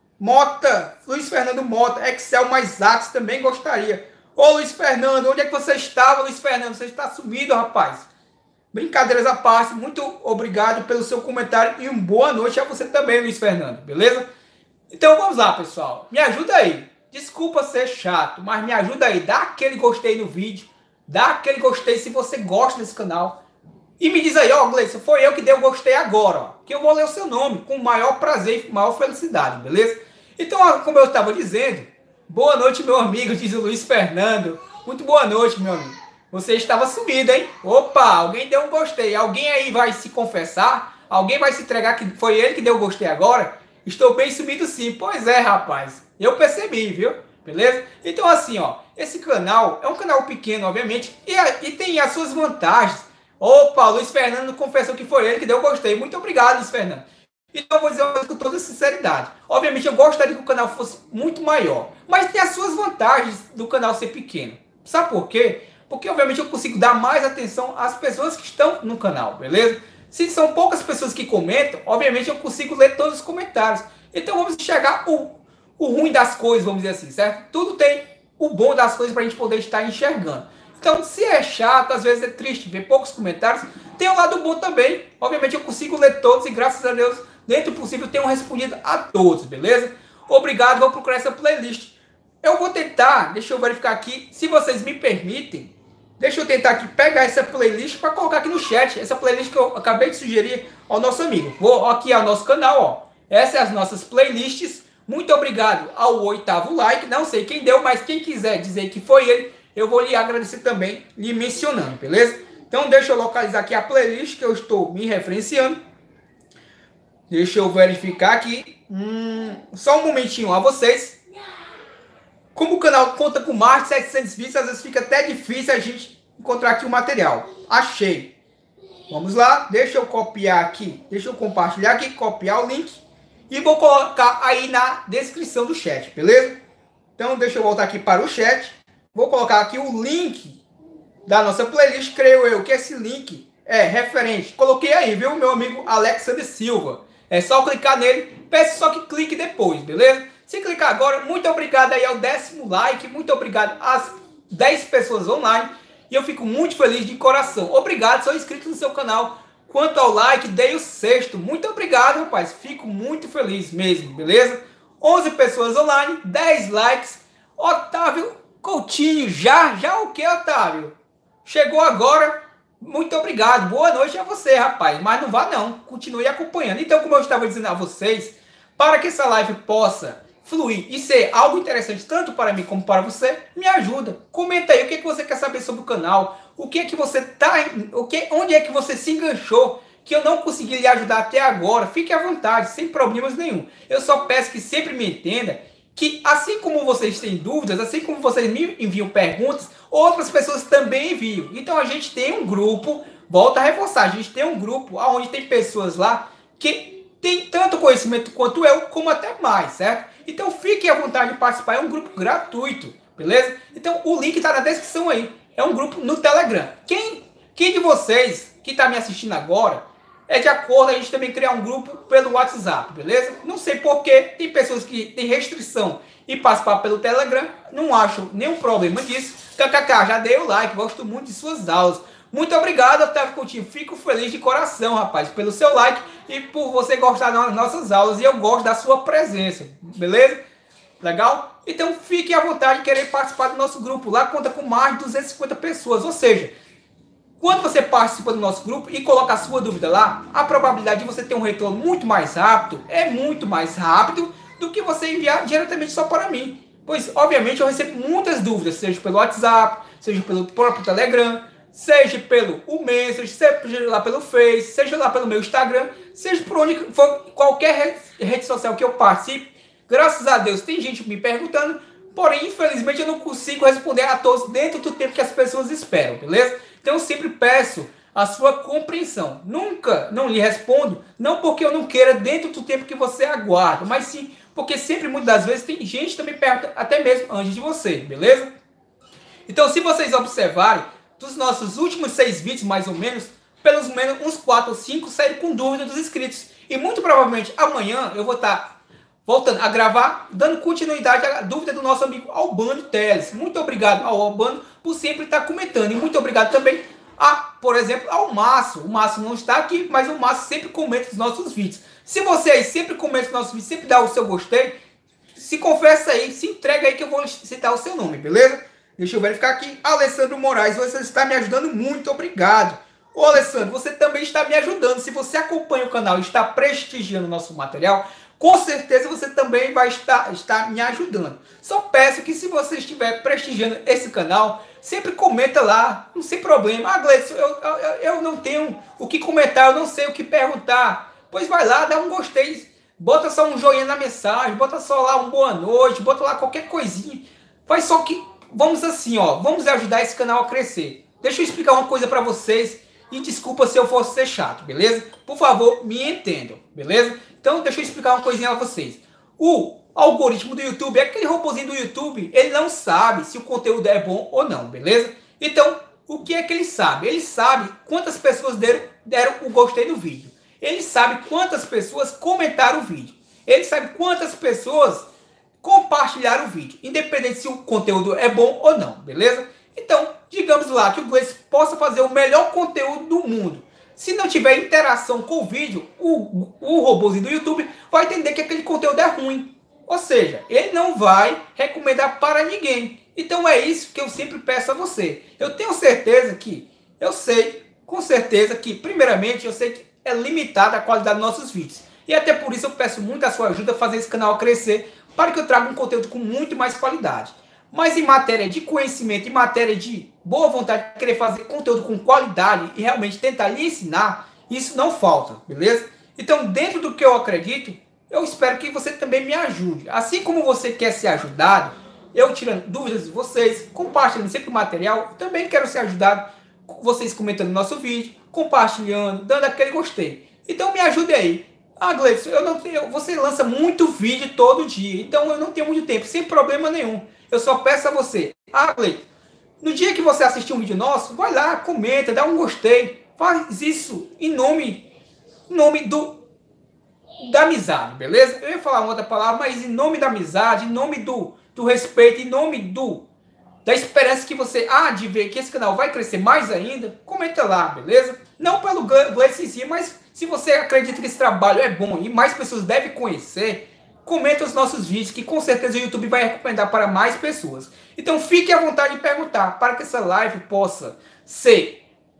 Mota, Luiz Fernando Mota, Excel mais Axis, também gostaria. Ô, Luiz Fernando, onde é que você estava, Luiz Fernando? Você está sumido, rapaz. Brincadeiras à parte, muito obrigado pelo seu comentário e uma boa noite a você também, Luiz Fernando, beleza? Então vamos lá, pessoal. Me ajuda aí. Desculpa ser chato, mas me ajuda aí. Dá aquele gostei no vídeo, dá aquele gostei se você gosta desse canal. E me diz aí, ó, Gleidson, foi eu que dei o gostei agora, ó, que eu vou ler o seu nome com maior prazer e maior felicidade, beleza? Então, ó, como eu estava dizendo, boa noite, meu amigo, diz o Luiz Fernando. Muito boa noite, meu amigo. Você estava sumido, hein? Opa, alguém deu um gostei. Alguém aí vai se confessar? Alguém vai se entregar que foi ele que deu o gostei agora? Estou bem sumido sim. Pois é, rapaz. Eu percebi, viu? Beleza? Então assim, ó. Esse canal é um canal pequeno, obviamente. E, e tem as suas vantagens. Opa, Luiz Fernando confessou que foi ele que deu gostei. Muito obrigado, Luiz Fernando. Então eu vou dizer uma coisa com toda sinceridade. Obviamente eu gostaria que o canal fosse muito maior. Mas tem as suas vantagens do canal ser pequeno. Sabe por quê? Porque obviamente eu consigo dar mais atenção às pessoas que estão no canal, beleza? Se são poucas pessoas que comentam, obviamente eu consigo ler todos os comentários. Então vamos enxergar o, o ruim das coisas, vamos dizer assim, certo? Tudo tem o bom das coisas para a gente poder estar enxergando. Então, se é chato, às vezes é triste ver poucos comentários, tem um lado bom também. Obviamente eu consigo ler todos e graças a Deus, dentro do possível, tenho respondido a todos, beleza? Obrigado, vou procurar essa playlist. Eu vou tentar, deixa eu verificar aqui, se vocês me permitem, deixa eu tentar aqui pegar essa playlist para colocar aqui no chat. Essa playlist que eu acabei de sugerir ao nosso amigo. Vou aqui ao nosso canal, ó. Essas são as nossas playlists. Muito obrigado ao oitavo like. Não sei quem deu, mas quem quiser dizer que foi ele, eu vou lhe agradecer também, lhe mencionando, beleza? Então deixa eu localizar aqui a playlist que eu estou me referenciando. Deixa eu verificar aqui. Hum, só um momentinho a vocês. Como o canal conta com mais de setecentos vídeos, às vezes fica até difícil a gente encontrar aqui o material. Achei. Vamos lá, deixa eu copiar aqui, deixa eu compartilhar aqui, copiar o link e vou colocar aí na descrição do chat, beleza? Então deixa eu voltar aqui para o chat. Vou colocar aqui o link da nossa playlist, creio eu que esse link é referente. Coloquei aí, viu, meu amigo Alexander Silva. É só clicar nele, peço só que clique depois, beleza? Se clicar agora, muito obrigado aí ao décimo like, muito obrigado às dez pessoas online. E eu fico muito feliz de coração. Obrigado, sou inscrito no seu canal. Quanto ao like, dei o sexto. Muito obrigado, rapaz. Fico muito feliz mesmo, beleza? onze pessoas online, dez likes. Otávio Coutinho, já? Já o que, Otávio? Chegou agora. Muito obrigado. Boa noite a você, rapaz. Mas não vá não. Continue acompanhando. Então, como eu estava dizendo a vocês, para que essa live possa fluir e ser algo interessante tanto para mim como para você, me ajuda. Comenta aí o que, é que você quer saber sobre o canal, o que é que você tá, o que, onde é que você se enganchou, que eu não consegui lhe ajudar até agora. Fique à vontade, sem problemas nenhum. Eu só peço que sempre me entenda que assim como vocês têm dúvidas, assim como vocês me enviam perguntas, outras pessoas também enviam. Então a gente tem um grupo, volta a reforçar, a gente tem um grupo onde tem pessoas lá que tem tanto conhecimento quanto eu, como até mais, certo? Então fique à vontade de participar, é um grupo gratuito, beleza? Então o link está na descrição aí, é um grupo no Telegram. Quem, quem de vocês que está me assistindo agora, é de acordo a gente também criar um grupo pelo WhatsApp, beleza? Não sei porquê, tem pessoas que têm restrição e participar pelo Telegram, não acho nenhum problema disso. Kkk, já dei o like, gosto muito de suas aulas. Muito obrigado, Otávio Coutinho. Fico feliz de coração, rapaz, pelo seu like e por você gostar das nossas aulas. E eu gosto da sua presença, beleza? Legal? Então fique à vontade de querer participar do nosso grupo. Lá conta com mais de duzentas e cinquenta pessoas. Ou seja, quando você participa do nosso grupo e coloca a sua dúvida lá, a probabilidade de você ter um retorno muito mais rápido é muito mais rápido do que você enviar diretamente só para mim. Pois, obviamente, eu recebo muitas dúvidas, seja pelo WhatsApp, seja pelo próprio Telegram, seja pelo o Messenger, seja lá pelo Face, seja lá pelo meu Instagram, seja por onde for, qualquer rede social que eu participe. Graças a Deus tem gente me perguntando, porém, infelizmente, eu não consigo responder a todos dentro do tempo que as pessoas esperam, beleza? Então, eu sempre peço a sua compreensão. Nunca não lhe respondo, não porque eu não queira dentro do tempo que você aguarda, mas sim porque sempre, muitas das vezes, tem gente que também pergunta até mesmo antes de você, beleza? Então, se vocês observarem, dos nossos últimos seis vídeos, mais ou menos, pelos menos uns quatro ou cinco saíram com dúvida dos inscritos. E muito provavelmente amanhã eu vou estar voltando a gravar, dando continuidade à dúvida do nosso amigo Albano Teles. Muito obrigado ao Albano por sempre estar comentando. E muito obrigado também, a, por exemplo, ao Márcio. O Márcio não está aqui, mas o Márcio sempre comenta os nossos vídeos. Se você aí sempre comenta os nossos vídeos, sempre dá o seu gostei, se confessa aí, se entrega aí que eu vou citar o seu nome, beleza? Deixa eu verificar aqui. Alessandro Moraes, você está me ajudando muito, obrigado. Ô Alessandro, você também está me ajudando. Se você acompanha o canal e está prestigiando o nosso material, com certeza você também vai estar, estar me ajudando. Só peço que se você estiver prestigiando esse canal, sempre comenta lá, não sem problema. Ah, Gleison, eu, eu, eu não tenho o que comentar, eu não sei o que perguntar. Pois vai lá, dá um gostei. bota só um joinha na mensagem, bota só lá um boa noite, bota lá qualquer coisinha. Faz só que, vamos assim, ó, vamos ajudar esse canal a crescer. Deixa eu explicar uma coisa para vocês e desculpa se eu fosse ser chato, beleza? Por favor, me entendam, beleza? Então, deixa eu explicar uma coisinha a vocês. O algoritmo do YouTube, aquele robôzinho do YouTube, ele não sabe se o conteúdo é bom ou não, beleza? Então, o que é que ele sabe? Ele sabe quantas pessoas deram, deram o gostei no vídeo. Ele sabe quantas pessoas comentaram o vídeo. Ele sabe quantas pessoas compartilharam o vídeo, independente se o conteúdo é bom ou não, beleza? Então, digamos lá que o Gleice possa fazer o melhor conteúdo do mundo. Se não tiver interação com o vídeo, o, o robôzinho do YouTube vai entender que aquele conteúdo é ruim. Ou seja, ele não vai recomendar para ninguém. Então é isso que eu sempre peço a você. Eu tenho certeza que, eu sei, com certeza que, primeiramente, eu sei que é limitada a qualidade dos nossos vídeos. E até por isso eu peço muito a sua ajuda a fazer esse canal crescer, para que eu traga um conteúdo com muito mais qualidade. Mas em matéria de conhecimento, em matéria de boa vontade de querer fazer conteúdo com qualidade e realmente tentar lhe ensinar, isso não falta, beleza? Então, dentro do que eu acredito, eu espero que você também me ajude. Assim como você quer ser ajudado, eu tirando dúvidas de vocês, compartilhando sempre o material, eu também quero ser ajudado, vocês comentando nosso vídeo, compartilhando, dando aquele gostei. Então me ajude aí. Ah, Gleison, eu não tenho, você lança muito vídeo todo dia, então eu não tenho muito tempo, sem problema nenhum. Eu só peço a você, ah, Gleison, no dia que você assistir um vídeo nosso, vai lá, comenta, dá um gostei, faz isso em nome, em nome do da amizade, beleza? Eu ia falar uma outra palavra, mas em nome da amizade, em nome do, do respeito, em nome do da esperança que você há de ver que esse canal vai crescer mais ainda, comenta lá, beleza? Não pelo Gleice em si, mas se você acredita que esse trabalho é bom e mais pessoas devem conhecer, comenta os nossos vídeos, que com certeza o YouTube vai recomendar para mais pessoas. Então fique à vontade de perguntar, para que essa live possa ser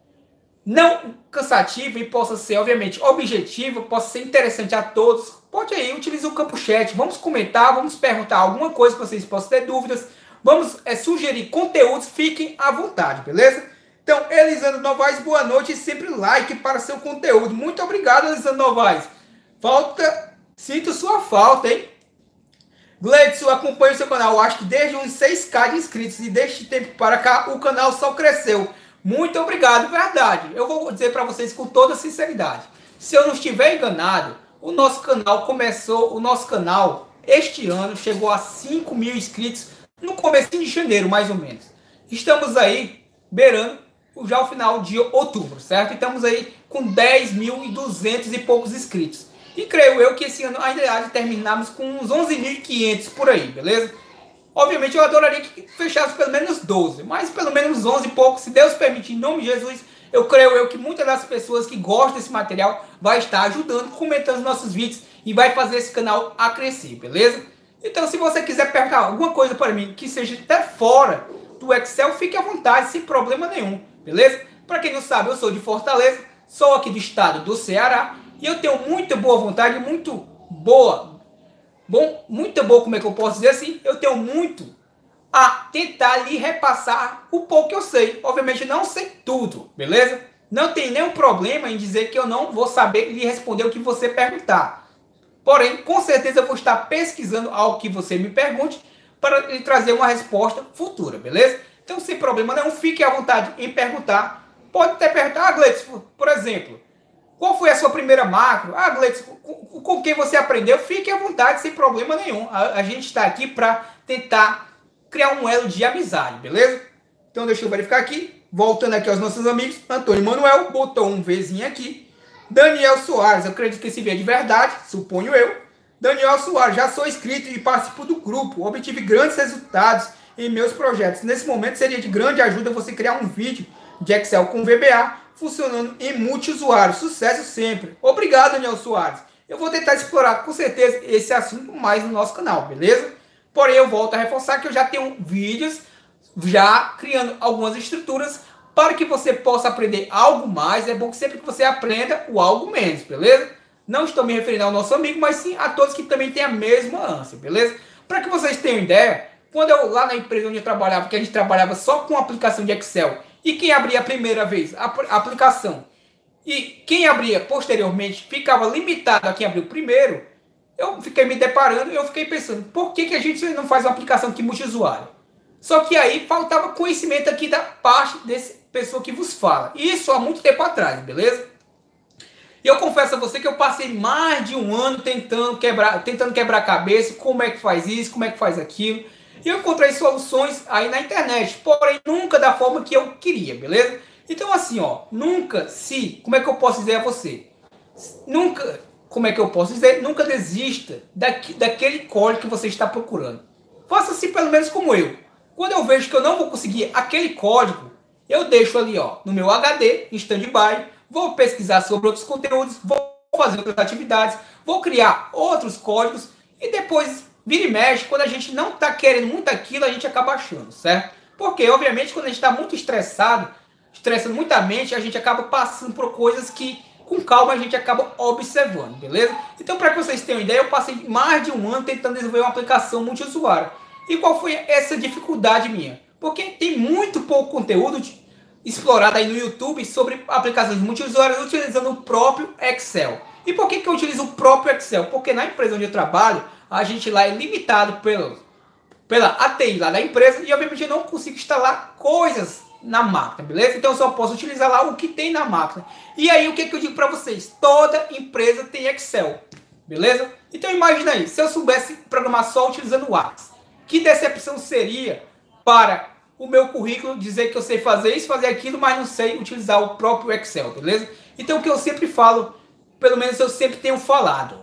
não cansativa e possa ser, obviamente, objetiva, possa ser interessante a todos. Pode aí, utilize o campo chat, vamos comentar, vamos perguntar alguma coisa que vocês possam ter dúvidas, vamos é, sugerir conteúdos, fiquem à vontade, beleza? Então, Elisandro Novaes, boa noite e sempre like para seu conteúdo. Muito obrigado, Elisandro Novaes. Falta, sinto sua falta, hein? Gleidson, acompanho o seu canal, acho que desde uns seis mil de inscritos e deste tempo para cá o canal só cresceu. Muito obrigado, verdade. Eu vou dizer para vocês com toda sinceridade. Se eu não estiver enganado, o nosso canal começou, o nosso canal este ano chegou a cinco mil inscritos no começo de janeiro, mais ou menos. Estamos aí beirando já o final de outubro, certo? Estamos aí com dez mil e duzentos e poucos inscritos. E creio eu que esse ano ainda há de terminarmos com uns onze mil e quinhentos por aí, beleza? Obviamente eu adoraria que fechasse pelo menos doze, mas pelo menos onze e pouco, se Deus permitir, em nome de Jesus, eu creio eu que muitas das pessoas que gostam desse material vai estar ajudando, comentando nossos vídeos e vai fazer esse canal a crescer, beleza? Então se você quiser perguntar alguma coisa para mim que seja até fora do Excel, fique à vontade, sem problema nenhum, beleza? Para quem não sabe, eu sou de Fortaleza, sou aqui do estado do Ceará e eu tenho muita boa vontade, muito boa Bom, muito bom, como é que eu posso dizer assim? Eu tenho muito a tentar lhe repassar o pouco que eu sei. Obviamente não sei tudo, beleza? Não tem nenhum problema em dizer que eu não vou saber lhe responder o que você perguntar. Porém, com certeza eu vou estar pesquisando algo que você me pergunte para lhe trazer uma resposta futura, beleza? Então, sem problema nenhum, fique à vontade em perguntar. Pode até perguntar, ah, Gleidson, por exemplo, qual foi a sua primeira macro? Ah, Gleidson, com, com quem você aprendeu? Fique à vontade, sem problema nenhum. A, a gente está aqui para tentar criar um elo de amizade, beleza? Então deixa eu verificar aqui. Voltando aqui aos nossos amigos. Antônio Manuel botou um Vzinho aqui. Daniel Soares, eu acredito que esse V é de verdade, suponho eu. Daniel Soares, já sou inscrito e participo do grupo. Obtive grandes resultados em meus projetos. Nesse momento seria de grande ajuda você criar um vídeo de Excel com V B A funcionando em multiusuário. Sucesso sempre. Obrigado, Daniel Soares. Eu vou tentar explorar com certeza esse assunto mais no nosso canal, beleza? Porém, eu volto a reforçar que eu já tenho vídeos já criando algumas estruturas para que você possa aprender algo mais. É bom que sempre que você aprenda o algo menos, beleza? Não estou me referindo ao nosso amigo, mas sim a todos que também têm a mesma ânsia, beleza? Para que vocês tenham ideia, quando eu lá na empresa onde eu trabalhava, que a gente trabalhava só com aplicação de Excel, e quem abria a primeira vez a aplicação, e quem abria posteriormente ficava limitado a quem abriu primeiro, eu fiquei me deparando e eu fiquei pensando, por que, que a gente não faz uma aplicação aqui multiusuário? Só que aí faltava conhecimento aqui da parte dessa pessoa que vos fala. Isso há muito tempo atrás, beleza? E eu confesso a você que eu passei mais de um ano tentando quebrar, tentando quebrar a cabeça, como é que faz isso, como é que faz aquilo. E eu encontrei soluções aí na internet, porém nunca da forma que eu queria, beleza? Então assim, ó, nunca se, como é que eu posso dizer a você? Nunca, como é que eu posso dizer? Nunca desista daqui, daquele código que você está procurando. Faça assim pelo menos como eu. Quando eu vejo que eu não vou conseguir aquele código, eu deixo ali, ó, no meu H D, em stand-by, vou pesquisar sobre outros conteúdos, vou fazer outras atividades, vou criar outros códigos e depois, vira e mexe, quando a gente não está querendo muito aquilo, a gente acaba achando, certo? Porque, obviamente, quando a gente está muito estressado, estressando muita mente, a gente acaba passando por coisas que, com calma, a gente acaba observando, beleza? Então, para que vocês tenham ideia, eu passei mais de um ano tentando desenvolver uma aplicação multiusuária. E qual foi essa dificuldade minha? Porque tem muito pouco conteúdo explorado aí no YouTube sobre aplicações multiusuárias utilizando o próprio Excel. E por que, que eu utilizo o próprio Excel? Porque na empresa onde eu trabalho, a gente lá é limitado pelo, pela A T I lá da empresa e obviamente eu não consigo instalar coisas na máquina, beleza? Então eu só posso utilizar lá o que tem na máquina. E aí o que, que eu digo para vocês? Toda empresa tem Excel, beleza? Então imagina aí, se eu soubesse programar só utilizando o Word, que decepção seria para o meu currículo dizer que eu sei fazer isso, fazer aquilo, mas não sei utilizar o próprio Excel, beleza? Então o que eu sempre falo, pelo menos eu sempre tenho falado,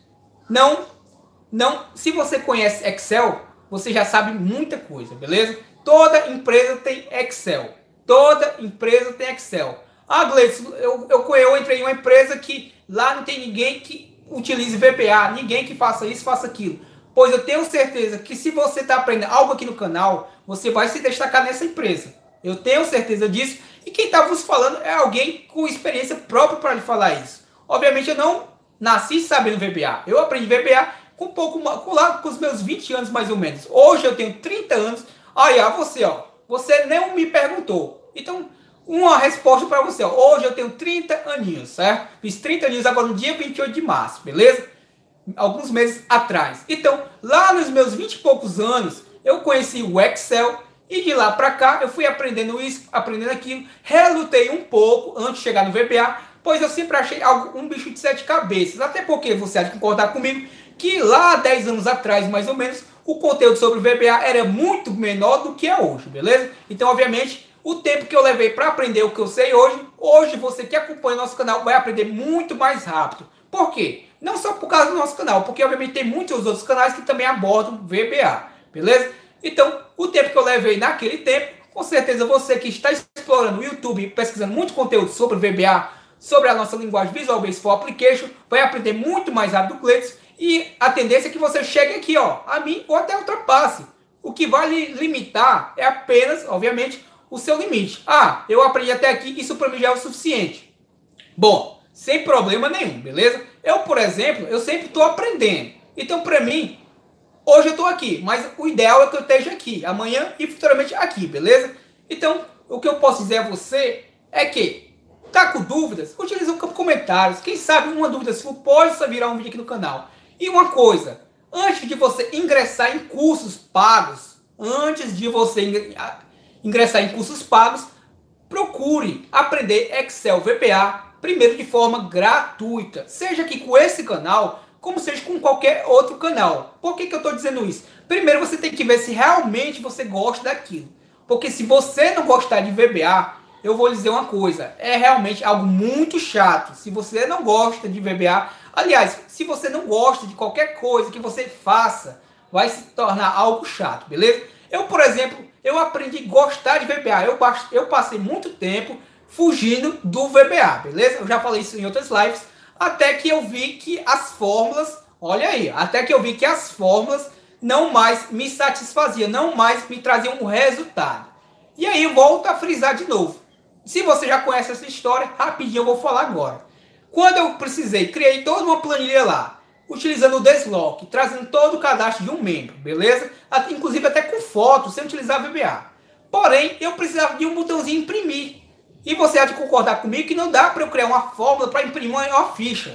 não, não, se você conhece Excel, você já sabe muita coisa, beleza? Toda empresa tem Excel, toda empresa tem Excel. Ah, Gleison, eu, eu, eu entrei em uma empresa que lá não tem ninguém que utilize V B A, ninguém que faça isso, faça aquilo. Pois eu tenho certeza que se você está aprendendo algo aqui no canal, você vai se destacar nessa empresa. Eu tenho certeza disso. E quem está vos falando é alguém com experiência própria para lhe falar isso. Obviamente eu não nasci sabendo V B A. Eu aprendi V B A com um pouco com, lá, com os meus vinte anos mais ou menos. Hoje eu tenho trinta anos. Aí, ó, você, ó. Você nem me perguntou. Então, uma resposta para você, ó. Hoje eu tenho trinta aninhos, certo? Fiz trinta aninhos agora no dia vinte e oito de março, beleza? Alguns meses atrás. Então, lá nos meus vinte e poucos anos, eu conheci o Excel e de lá para cá eu fui aprendendo isso, aprendendo aquilo, relutei um pouco antes de chegar no V B A, pois eu sempre achei algo, um bicho de sete cabeças, até porque você há de concordar comigo que lá dez anos atrás, mais ou menos, o conteúdo sobre o V B A era muito menor do que é hoje, beleza? Então, obviamente, o tempo que eu levei para aprender o que eu sei hoje, hoje você que acompanha o nosso canal vai aprender muito mais rápido. Por quê? Não só por causa do nosso canal, porque obviamente tem muitos outros canais que também abordam V B A, beleza? Então, o tempo que eu levei naquele tempo, com certeza você que está explorando o YouTube, pesquisando muito conteúdo sobre V B A, sobre a nossa linguagem Visual Basic for Application, vai aprender muito mais rápido do Gleison e a tendência é que você chegue aqui, ó, a mim ou até ultrapasse. O que vai lhe limitar é apenas, obviamente, o seu limite. Ah, eu aprendi até aqui, isso para mim já é o suficiente. Bom, sem problema nenhum, beleza? Eu, por exemplo, eu sempre estou aprendendo. Então, para mim, hoje eu estou aqui, mas o ideal é que eu esteja aqui, amanhã e futuramente aqui, beleza? Então, o que eu posso dizer a você é que, tá com dúvidas? Utilize o campo comentários. Quem sabe uma dúvida sua pode só virar um vídeo aqui no canal. E uma coisa, antes de você ingressar em cursos pagos, antes de você ingressar em cursos pagos, procure aprender Excel V B A primeiro de forma gratuita, seja aqui com esse canal, como seja com qualquer outro canal. Por que que eu estou dizendo isso? Primeiro você tem que ver se realmente você gosta daquilo. Porque se você não gostar de V B A, eu vou lhe dizer uma coisa, é realmente algo muito chato. Se você não gosta de V B A, aliás, se você não gosta de qualquer coisa que você faça, vai se tornar algo chato, beleza? Eu, por exemplo, eu aprendi a gostar de V B A. Eu, eu passei muito tempo fugindo do V B A, beleza? Eu já falei isso em outras lives, até que eu vi que as fórmulas, olha aí, até que eu vi que as fórmulas não mais me satisfaziam, não mais me traziam um resultado. E aí eu volto a frisar de novo. Se você já conhece essa história, rapidinho eu vou falar agora. Quando eu precisei, criei toda uma planilha lá, utilizando o Deslock, trazendo todo o cadastro de um membro, beleza? Inclusive até com foto, sem utilizar V B A. Porém, eu precisava de um botãozinho imprimir. E você há de concordar comigo que não dá para eu criar uma fórmula para imprimir uma, uma ficha.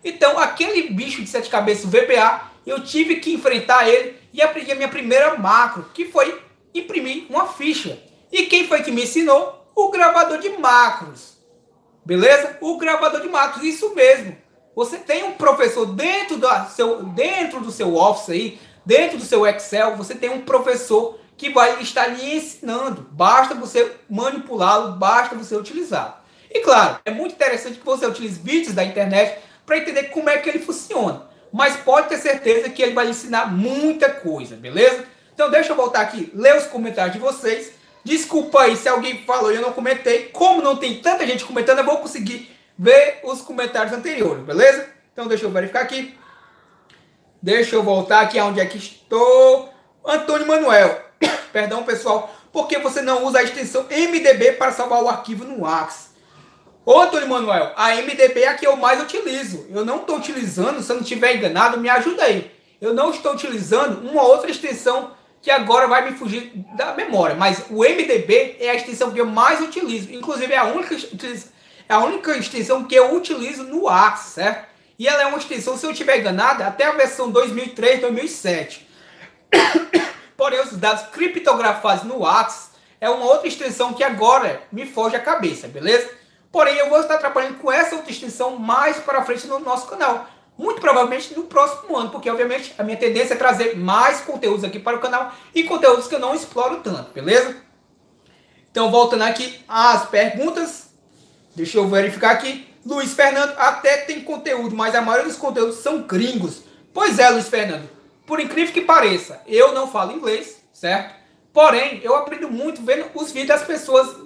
Então, aquele bicho de sete cabeças, o V B A, eu tive que enfrentar ele e aprendi a minha primeira macro, que foi imprimir uma ficha. E quem foi que me ensinou? O gravador de macros. Beleza? O gravador de macros, isso mesmo. Você tem um professor dentro do seu, dentro do seu Office aí, dentro do seu Excel, você tem um professor que vai estar lhe ensinando. Basta você manipulá-lo, basta você utilizá-lo. E claro, é muito interessante que você utilize vídeos da internet para entender como é que ele funciona. Mas pode ter certeza que ele vai lhe ensinar muita coisa, beleza? Então deixa eu voltar aqui, ler os comentários de vocês. Desculpa aí se alguém falou e eu não comentei. Como não tem tanta gente comentando, eu vou conseguir ver os comentários anteriores, beleza? Então deixa eu verificar aqui. Deixa eu voltar aqui aonde é que estou. Antônio Manuel. Perdão, pessoal. Por que você não usa a extensão M D B para salvar o arquivo no Wacom? Ô, Antônio Manuel, a M D B é a que eu mais utilizo. Eu não estou utilizando, se eu não estiver enganado, me ajuda aí. Eu não estou utilizando uma outra extensão que agora vai me fugir da memória. Mas o M D B é a extensão que eu mais utilizo. Inclusive, é a única, é a única extensão que eu utilizo no Wacom, certo? E ela é uma extensão, se eu estiver enganado, até a versão dois mil e três, dois mil e sete. Porém, os dados criptografados no Wacom é uma outra extensão que agora me foge a cabeça, beleza? Porém, eu vou estar trabalhando com essa outra extensão mais para frente no nosso canal. Muito provavelmente no próximo ano, porque obviamente a minha tendência é trazer mais conteúdos aqui para o canal e conteúdos que eu não exploro tanto, beleza? Então, voltando aqui às perguntas, deixa eu verificar aqui. Luiz Fernando, até tem conteúdo, mas a maioria dos conteúdos são gringos. Pois é, Luiz Fernando, por incrível que pareça, eu não falo inglês, certo? Porém, eu aprendo muito vendo os vídeos das pessoas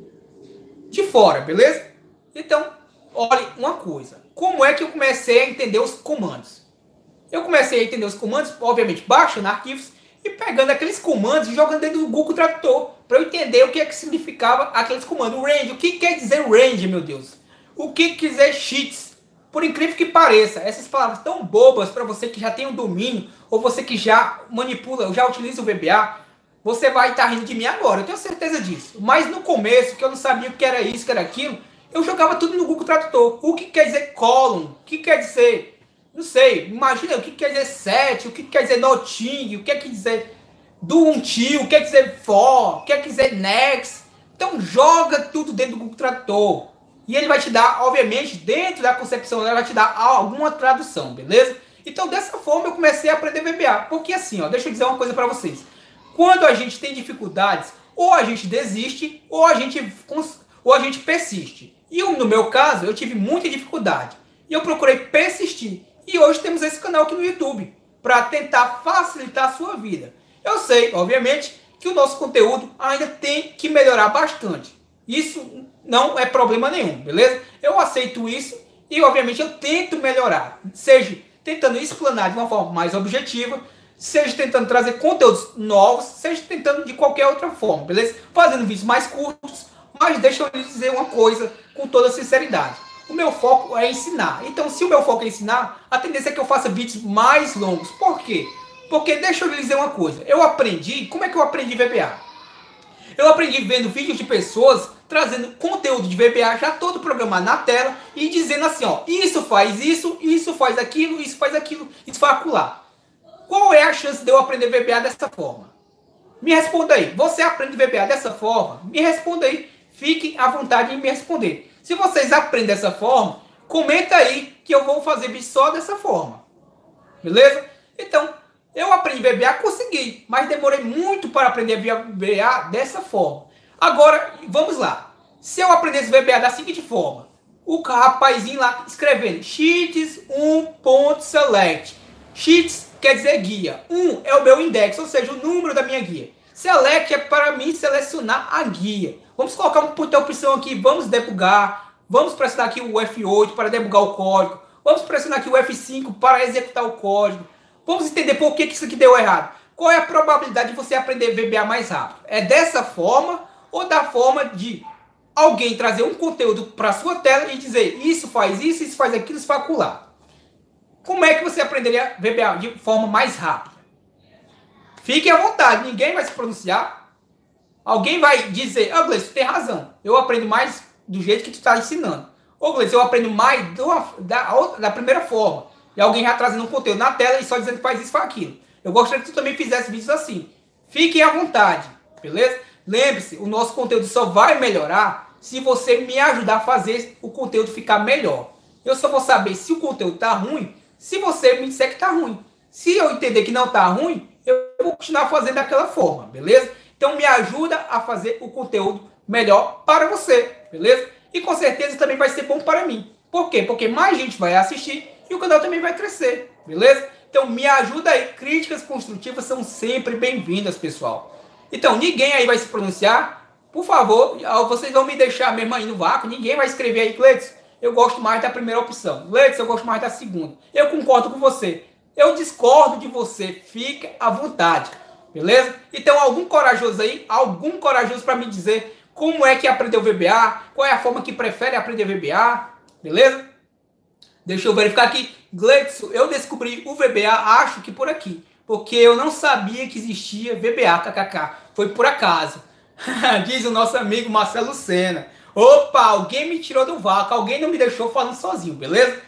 de fora, beleza? Então, olhe uma coisa. Como é que eu comecei a entender os comandos? Eu comecei a entender os comandos, obviamente, baixando arquivos e pegando aqueles comandos e jogando dentro do Google Tradutor para eu entender o que é que significava aqueles comandos. O range, o que quer dizer range, meu Deus? O que quer dizer sheets? Por incrível que pareça, essas palavras tão bobas para você que já tem um domínio ou você que já manipula, já utiliza o V B A, você vai estar rindo de mim agora, eu tenho certeza disso. Mas no começo, que eu não sabia o que era isso, o que era aquilo, eu jogava tudo no Google Tradutor. O que quer dizer column? O que quer dizer, não sei, imagina o que quer dizer set, o que quer dizer noting, o que quer dizer do until, o que quer dizer for, o que quer dizer next. Então joga tudo dentro do Google Tradutor. E ele vai te dar, obviamente, dentro da concepção, ele vai te dar alguma tradução, beleza? Então dessa forma eu comecei a aprender V B A. Porque assim, ó, deixa eu dizer uma coisa para vocês. Quando a gente tem dificuldades, ou a gente desiste, ou a gente, ou a gente persiste. E eu, no meu caso, eu tive muita dificuldade. E eu procurei persistir. E hoje temos esse canal aqui no YouTube, para tentar facilitar a sua vida. Eu sei, obviamente, que o nosso conteúdo ainda tem que melhorar bastante. Isso não é problema nenhum, beleza? Eu aceito isso e, obviamente, eu tento melhorar. Seja tentando explanar de uma forma mais objetiva, seja tentando trazer conteúdos novos, seja tentando de qualquer outra forma, beleza? Fazendo vídeos mais curtos, mas deixa eu lhe dizer uma coisa com toda sinceridade. O meu foco é ensinar. Então, se o meu foco é ensinar, a tendência é que eu faça vídeos mais longos. Por quê? Porque, deixa eu lhe dizer uma coisa. Eu aprendi, como é que eu aprendi V B A? Eu aprendi vendo vídeos de pessoas trazendo conteúdo de V B A já todo programado na tela e dizendo assim, ó, isso faz isso, isso faz aquilo, isso faz aquilo, isso faz acolá. Qual é a chance de eu aprender V B A dessa forma? Me responda aí. Você aprende V B A dessa forma? Me responda aí. Fiquem à vontade em me responder. Se vocês aprendem dessa forma, comenta aí que eu vou fazer vídeo só dessa forma. Beleza? Então, eu aprendi V B A, consegui, mas demorei muito para aprender V B A dessa forma. Agora, vamos lá. Se eu aprendesse V B A da seguinte forma, o rapazinho lá escrevendo sheets um ponto select. Sheets quer dizer guia. um é o meu index, ou seja, o número da minha guia. Select é para mim selecionar a guia. Vamos colocar uma opção aqui, vamos debugar. Vamos pressionar aqui o F oito para debugar o código. Vamos pressionar aqui o F cinco para executar o código. Vamos entender por que isso aqui deu errado. Qual é a probabilidade de você aprender V B A mais rápido? É dessa forma ou da forma de alguém trazer um conteúdo para a sua tela e dizer isso faz isso, isso faz aquilo, isso faz acolá. Como é que você aprenderia V B A de forma mais rápida? Fique à vontade, ninguém vai se pronunciar. Alguém vai dizer, ah, Gleice, tu tem razão. Eu aprendo mais do jeito que tu está ensinando. Ô, Gleice, eu aprendo mais do, da, da primeira forma. E alguém já trazendo um conteúdo na tela e só dizendo que faz isso, faz aquilo. Eu gostaria que tu também fizesse vídeos assim. Fiquem à vontade, beleza? Lembre-se, o nosso conteúdo só vai melhorar se você me ajudar a fazer o conteúdo ficar melhor. Eu só vou saber se o conteúdo tá ruim se você me disser que tá ruim. Se eu entender que não tá ruim, eu vou continuar fazendo daquela forma, beleza? Então me ajuda a fazer o conteúdo melhor para você, beleza? E com certeza também vai ser bom para mim. Por quê? Porque mais gente vai assistir e o canal também vai crescer, beleza? Então me ajuda aí. Críticas construtivas são sempre bem-vindas, pessoal. Então ninguém aí vai se pronunciar. Por favor, vocês vão me deixar mesmo aí no vácuo. Ninguém vai escrever aí, Cleiton, eu gosto mais da primeira opção. Cleiton, eu gosto mais da segunda. Eu concordo com você. Eu discordo de você. Fique à vontade, beleza? Então algum corajoso aí, algum corajoso para me dizer como é que aprendeu V B A, qual é a forma que prefere aprender V B A, beleza? Deixa eu verificar aqui. Gleidson, eu descobri o V B A, acho que por aqui, porque eu não sabia que existia V B A, kkk. Foi por acaso. Diz o nosso amigo Marcelo Sena. Opa, alguém me tirou do vácuo, alguém não me deixou falando sozinho, beleza?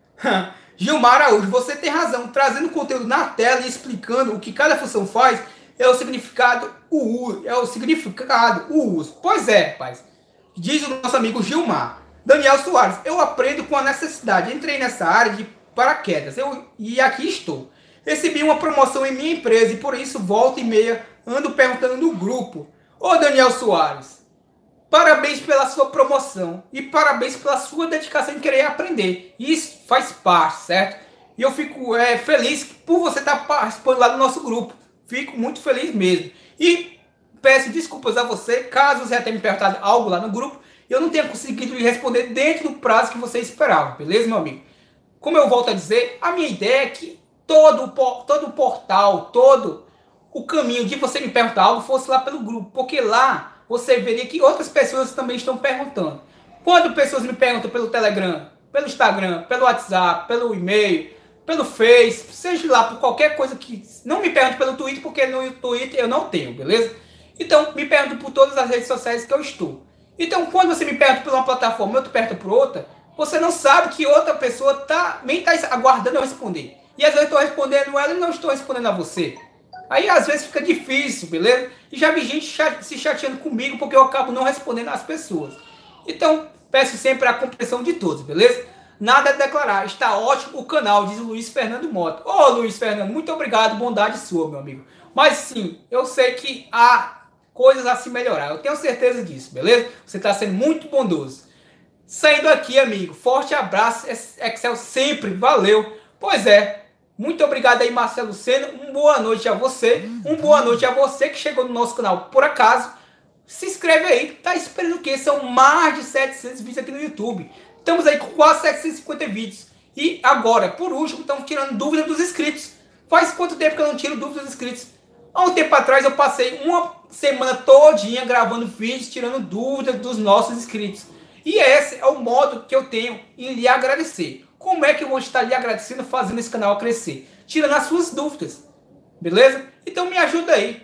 Gilmar Araújo, você tem razão. Trazendo conteúdo na tela e explicando o que cada função faz é o significado, o uso, é o significado, o uso. Pois é, rapaz. Diz o nosso amigo Gilmar. Daniel Soares, eu aprendo com a necessidade. Entrei nessa área de paraquedas eu, e aqui estou. Recebi uma promoção em minha empresa e por isso volta e meia ando perguntando no grupo. Ô Daniel Soares, parabéns pela sua promoção e parabéns pela sua dedicação em querer aprender. Isso faz parte, certo? E eu fico é, feliz por você estar participando lá do nosso grupo. Fico muito feliz mesmo. E peço desculpas a você, caso você tenha me perguntado algo lá no grupo, eu não tenha conseguido lhe responder dentro do prazo que você esperava, beleza, meu amigo? Como eu volto a dizer, a minha ideia é que todo, todo o portal, todo o caminho de você me perguntar algo fosse lá pelo grupo, porque lá você veria que outras pessoas também estão perguntando. Quando pessoas me perguntam pelo Telegram, pelo Instagram, pelo WhatsApp, pelo e-mail, pelo Face, seja lá por qualquer coisa que... Não me pergunte pelo Twitter, porque no Twitter eu não tenho, beleza? Então, me pergunte por todas as redes sociais que eu estou. Então, quando você me pergunta por uma plataforma e eu te pergunto por outra, você não sabe que outra pessoa tá, nem está aguardando eu responder. E às vezes eu estou respondendo ela e não estou respondendo a você. Aí às vezes fica difícil, beleza? E já vi gente se chateando comigo porque eu acabo não respondendo às pessoas. Então, peço sempre a compreensão de todos, beleza? Nada a declarar, está ótimo o canal, diz o Luiz Fernando Mota. Ô Luiz Fernando, muito obrigado, bondade sua, meu amigo. Mas sim, eu sei que há coisas a se melhorar, eu tenho certeza disso, beleza? Você está sendo muito bondoso. Saindo aqui, amigo, forte abraço, Excel sempre, valeu. Pois é, muito obrigado aí, Marcelo Sena, uma boa noite a você, uma boa noite a você que chegou no nosso canal por acaso. Se inscreve aí, tá esperando o quê? São mais de setecentos vídeos aqui no YouTube. Estamos aí com quase setecentos e cinquenta vídeos. E agora, por último, estamos tirando dúvidas dos inscritos. Faz quanto tempo que eu não tiro dúvidas dos inscritos? Há um tempo atrás eu passei uma semana todinha gravando vídeos, tirando dúvidas dos nossos inscritos. E esse é o modo que eu tenho em lhe agradecer. Como é que eu vou estar lhe agradecendo fazendo esse canal crescer? Tirando as suas dúvidas. Beleza? Então me ajuda aí.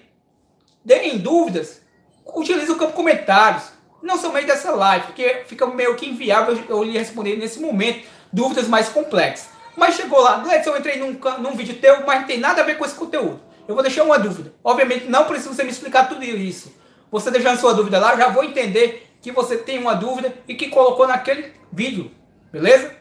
Deem dúvidas. Utilize o campo comentários. Não somente dessa live, porque fica meio que inviável eu lhe responder nesse momento dúvidas mais complexas. Mas chegou lá, Gleidson, eu entrei num, num vídeo teu, mas não tem nada a ver com esse conteúdo. Eu vou deixar uma dúvida. Obviamente não precisa você me explicar tudo isso. Você deixando sua dúvida lá, eu já vou entender que você tem uma dúvida e que colocou naquele vídeo. Beleza?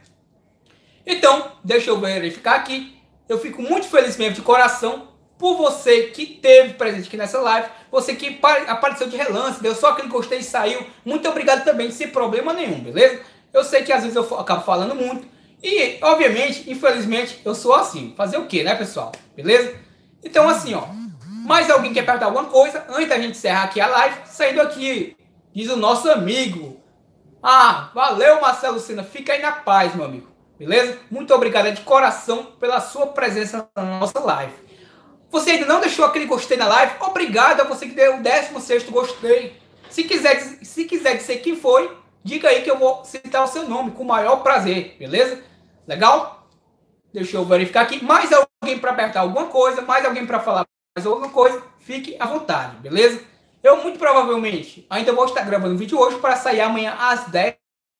Então, deixa eu verificar aqui. Eu fico muito feliz mesmo de coração por você que teve presente aqui nessa live. Você que apareceu de relance, deu só aquele gostei e saiu. Muito obrigado também, sem problema nenhum, beleza? Eu sei que às vezes eu acabo falando muito. E, obviamente, infelizmente, eu sou assim. Fazer o quê, né, pessoal? Beleza? Então, assim, ó. Mais alguém quer perguntar alguma coisa? Antes da gente encerrar aqui a live, saindo aqui, diz o nosso amigo. Ah, valeu, Marcelo Sena. Fica aí na paz, meu amigo. Beleza? Muito obrigado de coração pela sua presença na nossa live. Você ainda não deixou aquele gostei na live? Obrigado a você que deu o décimo sexto gostei. Se quiser, se quiser dizer quem foi, diga aí que eu vou citar o seu nome com o maior prazer. Beleza? Legal? Deixa eu verificar aqui. Mais alguém para apertar alguma coisa? Mais alguém para falar mais alguma coisa? Fique à vontade, beleza? Eu muito provavelmente ainda vou estar gravando um vídeo hoje para sair amanhã às dez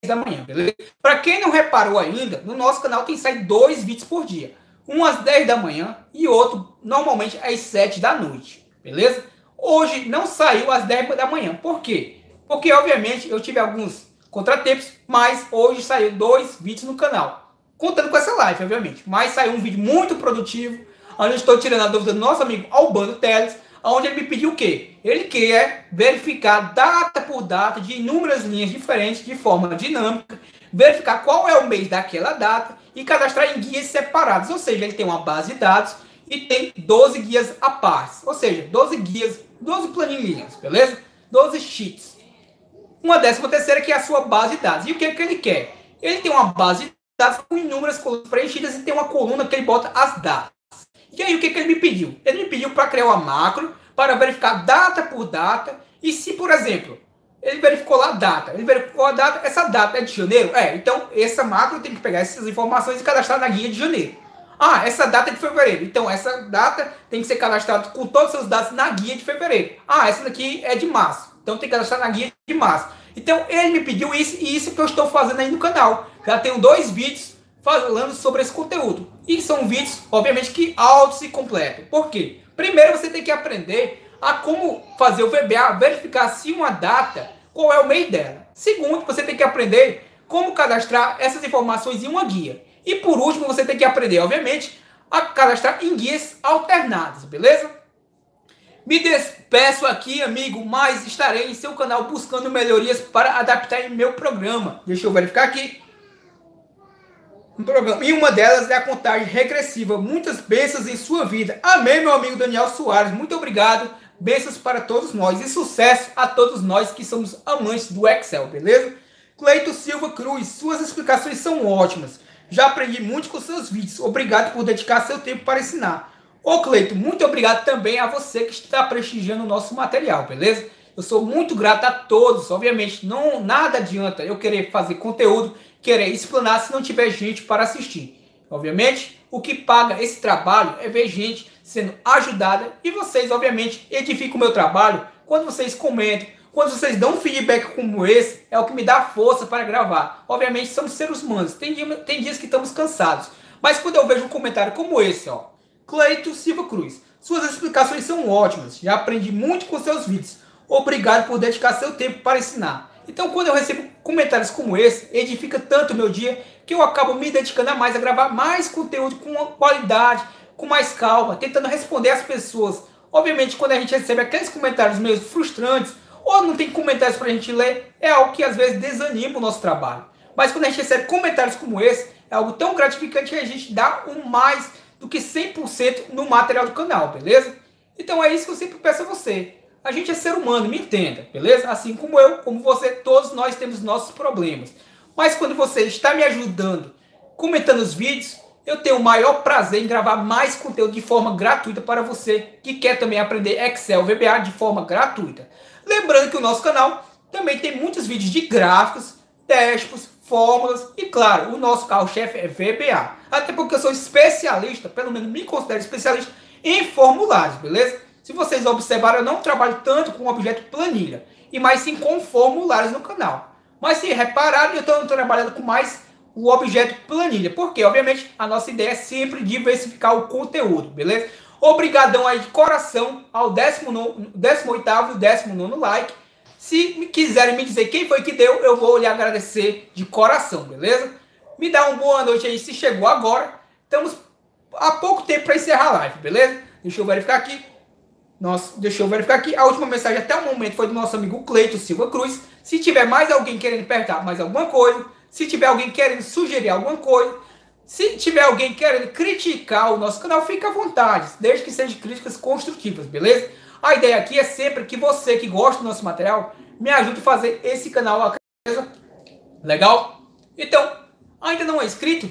da manhã, beleza? Para quem não reparou ainda, no nosso canal tem saído dois vídeos por dia. Um às dez da manhã e outro normalmente às sete da noite, beleza? Hoje não saiu às dez da manhã. Por quê? Porque obviamente eu tive alguns contratempos, mas hoje saiu dois vídeos no canal. Contando com essa live, obviamente. Mas saiu um vídeo muito produtivo, onde eu estou tirando a dúvida do nosso amigo Albano Teles, onde ele me pediu o quê? Ele quer verificar data por data de inúmeras linhas diferentes, de forma dinâmica, verificar qual é o mês daquela data e cadastrar em guias separados. Ou seja, ele tem uma base de dados e tem doze guias à parte. Ou seja, doze guias, doze planilhas, beleza? doze sheets. Uma décima terceira que é a sua base de dados. E o que, é que ele quer? Ele tem uma base de dados com inúmeras colunas preenchidas e tem uma coluna que ele bota as datas. E aí o que, que ele me pediu? Ele me pediu para criar uma macro para verificar data por data. E se, por exemplo, ele verificou lá a data, ele verificou a data, essa data é de janeiro? É, então essa macro tem que pegar essas informações e cadastrar na guia de janeiro. Ah, essa data é de fevereiro, então essa data tem que ser cadastrada com todos os seus dados na guia de fevereiro. Ah, essa daqui é de março, então tem que cadastrar na guia de março. Então ele me pediu isso e isso que eu estou fazendo aí no canal. Já tenho dois vídeos falando sobre esse conteúdo. E são vídeos, obviamente, que altos e completos. Por quê? Primeiro você tem que aprender a como fazer o V B A, verificar se uma data, qual é o mês dela. Segundo, você tem que aprender como cadastrar essas informações em uma guia. E por último, você tem que aprender, obviamente, a cadastrar em guias alternadas, beleza? Me despeço aqui, amigo, mas estarei em seu canal buscando melhorias para adaptar em meu programa. Deixa eu verificar aqui. Um programa. E uma delas é a contagem regressiva. Muitas bênçãos em sua vida. Amém, meu amigo Daniel Soares. Muito obrigado. Bênçãos para todos nós. E sucesso a todos nós que somos amantes do Excel, beleza? Cleito Silva Cruz. Suas explicações são ótimas. Já aprendi muito com seus vídeos. Obrigado por dedicar seu tempo para ensinar. Ô Cleito, muito obrigado também a você que está prestigiando o nosso material, beleza? Eu sou muito grato a todos. Obviamente, não, nada adianta eu querer fazer conteúdo, querer explanar se não tiver gente para assistir. Obviamente, o que paga esse trabalho é ver gente sendo ajudada e vocês, obviamente, edificam o meu trabalho quando vocês comentam, quando vocês dão um feedback como esse, é o que me dá força para gravar. Obviamente, somos seres humanos, tem, dia, tem dias que estamos cansados, mas quando eu vejo um comentário como esse, ó, Cleito Silva Cruz, suas explicações são ótimas, já aprendi muito com seus vídeos, obrigado por dedicar seu tempo para ensinar. Então, quando eu recebo comentários como esse, edifica tanto o meu dia que eu acabo me dedicando a mais, a gravar mais conteúdo com qualidade, com mais calma, tentando responder às pessoas. Obviamente, quando a gente recebe aqueles comentários meio frustrantes, ou não tem comentários para a gente ler, é algo que às vezes desanima o nosso trabalho. Mas quando a gente recebe comentários como esse, é algo tão gratificante que a gente dá um mais do que cem por cento no material do canal, beleza? Então é isso que eu sempre peço a você. A gente é ser humano, me entenda, beleza? Assim como eu, como você, todos nós temos nossos problemas. Mas quando você está me ajudando, comentando os vídeos, eu tenho o maior prazer em gravar mais conteúdo de forma gratuita para você que quer também aprender Excel V B A de forma gratuita. Lembrando que o nosso canal também tem muitos vídeos de gráficos, dashboards, fórmulas e, claro, o nosso carro-chefe é V B A. Até porque eu sou especialista, pelo menos me considero especialista em formulários, beleza? Se vocês observarem, eu não trabalho tanto com o objeto planilha, e mais sim com formulários no canal. Mas se repararem, eu estou trabalhando com mais o objeto planilha, porque obviamente a nossa ideia é sempre diversificar o conteúdo, beleza? Obrigadão aí de coração ao décimo oitavo e décimo nono like. Se me quiserem me dizer quem foi que deu, eu vou lhe agradecer de coração, beleza? Me dá uma boa noite aí se chegou agora. Estamos há pouco tempo para encerrar a live, beleza? Deixa eu verificar aqui. Nossa, deixa eu verificar aqui. A última mensagem até o momento foi do nosso amigo Cleito Silva Cruz. Se tiver mais alguém querendo perguntar mais alguma coisa, se tiver alguém querendo sugerir alguma coisa, se tiver alguém querendo criticar o nosso canal, fica à vontade, desde que sejam críticas construtivas, beleza? A ideia aqui é sempre que você que gosta do nosso material me ajude a fazer esse canal, beleza? Legal? Então, ainda não é inscrito?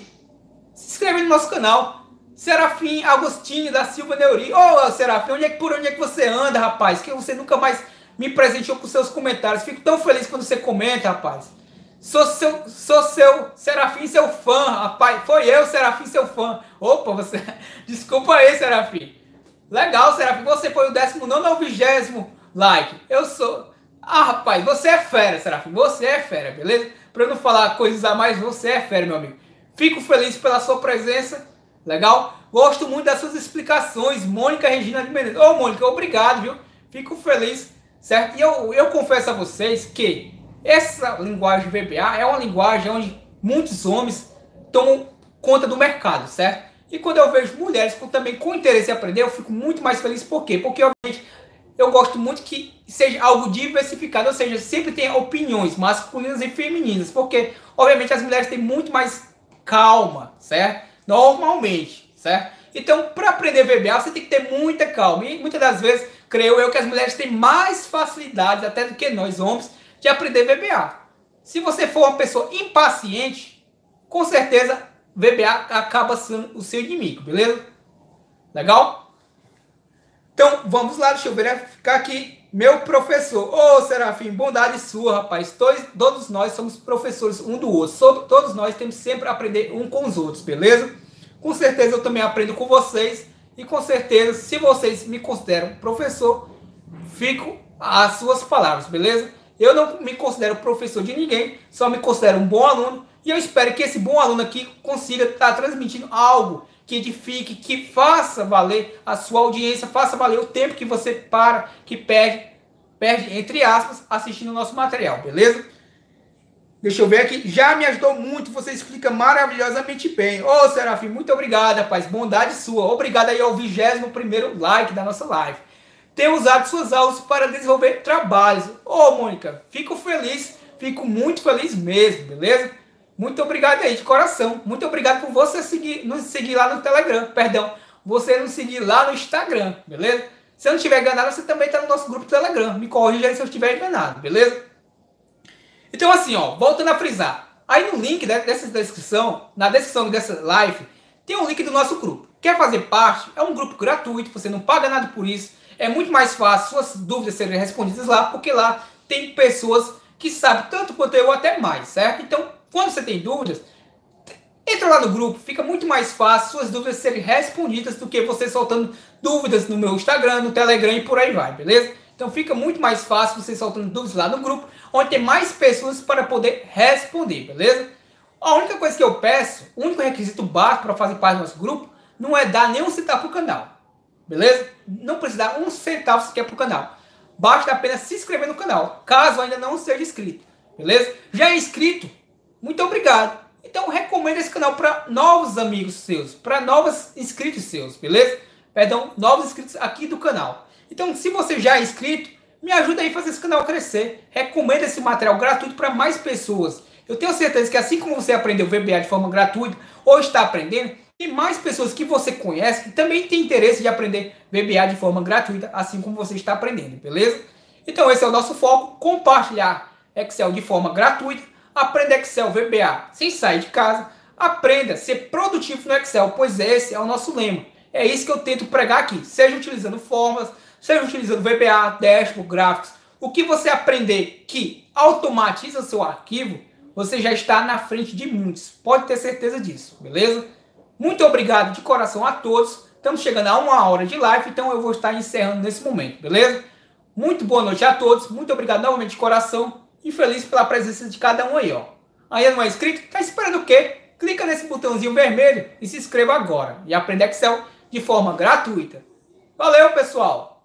Se inscreve no nosso canal. Serafim Agostinho da Silva Neuri. Ô, oh, Serafim, onde é, por onde é que você anda, rapaz? Que você nunca mais me presenteou com seus comentários. Fico tão feliz quando você comenta, rapaz. Sou seu, sou seu Serafim, seu fã, rapaz. Foi eu, Serafim, seu fã. Opa, você... Desculpa aí, Serafim. Legal, Serafim. Você foi o décimo nono ou vigésimo like. Eu sou... Ah, rapaz, você é fera, Serafim. Você é fera, beleza? para eu não falar coisas a mais, você é fera, meu amigo. Fico feliz pela sua presença, legal? Gosto muito das suas explicações, Mônica Regina de Menezes. Ô, Mônica, obrigado, viu? Fico feliz, certo? E eu, eu confesso a vocês que essa linguagem V B A é uma linguagem onde muitos homens tomam conta do mercado, certo? E quando eu vejo mulheres com, também com interesse em aprender, eu fico muito mais feliz. Por quê? Porque, obviamente, eu gosto muito que seja algo diversificado, ou seja, sempre tenha opiniões masculinas e femininas, porque, obviamente, as mulheres têm muito mais calma, certo? Normalmente, certo? Então, para aprender V B A, você tem que ter muita calma. E muitas das vezes, creio eu que as mulheres têm mais facilidade, até do que nós homens, de aprender V B A. Se você for uma pessoa impaciente, com certeza V B A acaba sendo o seu inimigo, beleza? Legal? Então, vamos lá, deixa eu verificar aqui. Meu professor, ô oh, Serafim, bondade sua, rapaz. Todos, todos nós somos professores um do outro. Todos nós temos sempre a aprender um com os outros, beleza? Com certeza eu também aprendo com vocês. E com certeza, se vocês me consideram professor, fico às suas palavras, beleza? Eu não me considero professor de ninguém, só me considero um bom aluno. E eu espero que esse bom aluno aqui consiga estar transmitindo algo que edifique, que faça valer a sua audiência, faça valer o tempo que você para, que perde, perde, entre aspas, assistindo o nosso material, beleza? Deixa eu ver aqui, já me ajudou muito, você explica maravilhosamente bem. Ô, oh, Serafim, muito obrigado, rapaz, bondade sua. Obrigado aí ao vigésimo primeiro like da nossa live. Tenho usado suas aulas para desenvolver trabalhos. Ô, oh, Mônica, fico feliz, fico muito feliz mesmo, beleza? Muito obrigado aí, de coração. Muito obrigado por você seguir, nos seguir lá no Telegram. Perdão, você nos seguir lá no Instagram, beleza? Se eu não estiver enganado, você também está no nosso grupo Telegram. Me corrija aí se eu estiver enganado, beleza? Então assim, ó, voltando a frisar. Aí no link dessa descrição, na descrição dessa live, tem um link do nosso grupo. Quer fazer parte? É um grupo gratuito, você não paga nada por isso. É muito mais fácil suas dúvidas serem respondidas lá, porque lá tem pessoas que sabem tanto quanto eu, até mais, certo? Então, quando você tem dúvidas, entra lá no grupo, fica muito mais fácil suas dúvidas serem respondidas do que você soltando dúvidas no meu Instagram, no Telegram e por aí vai, beleza? Então fica muito mais fácil você soltando dúvidas lá no grupo, onde tem mais pessoas para poder responder, beleza? A única coisa que eu peço, o único requisito básico para fazer parte do nosso grupo, não é dar nenhum centavo para o canal, beleza? Não precisa dar um centavo sequer para o canal. Basta apenas se inscrever no canal, caso ainda não seja inscrito, beleza? Já é inscrito? Muito obrigado. Então recomenda esse canal para novos amigos seus, para novos inscritos seus, beleza? Perdão, novos inscritos aqui do canal. Então se você já é inscrito, me ajuda aí a fazer esse canal crescer. Recomenda esse material gratuito para mais pessoas. Eu tenho certeza que assim como você aprendeu V B A de forma gratuita, ou está aprendendo, tem mais pessoas que você conhece que também tem interesse de aprender V B A de forma gratuita, assim como você está aprendendo, beleza? Então esse é o nosso foco, compartilhar Excel de forma gratuita. Aprenda Excel V B A sem sair de casa. Aprenda a ser produtivo no Excel, pois esse é o nosso lema. É isso que eu tento pregar aqui. Seja utilizando fórmulas, seja utilizando V B A, dashboard, gráficos. O que você aprender que automatiza o seu arquivo, você já está na frente de muitos. Pode ter certeza disso, beleza? Muito obrigado de coração a todos. Estamos chegando a uma hora de live, então eu vou estar encerrando nesse momento, beleza? Muito boa noite a todos. Muito obrigado novamente de coração. E feliz pela presença de cada um aí, ó. Ainda não é inscrito? Tá esperando o quê? Clica nesse botãozinho vermelho e se inscreva agora. E aprenda Excel de forma gratuita. Valeu, pessoal!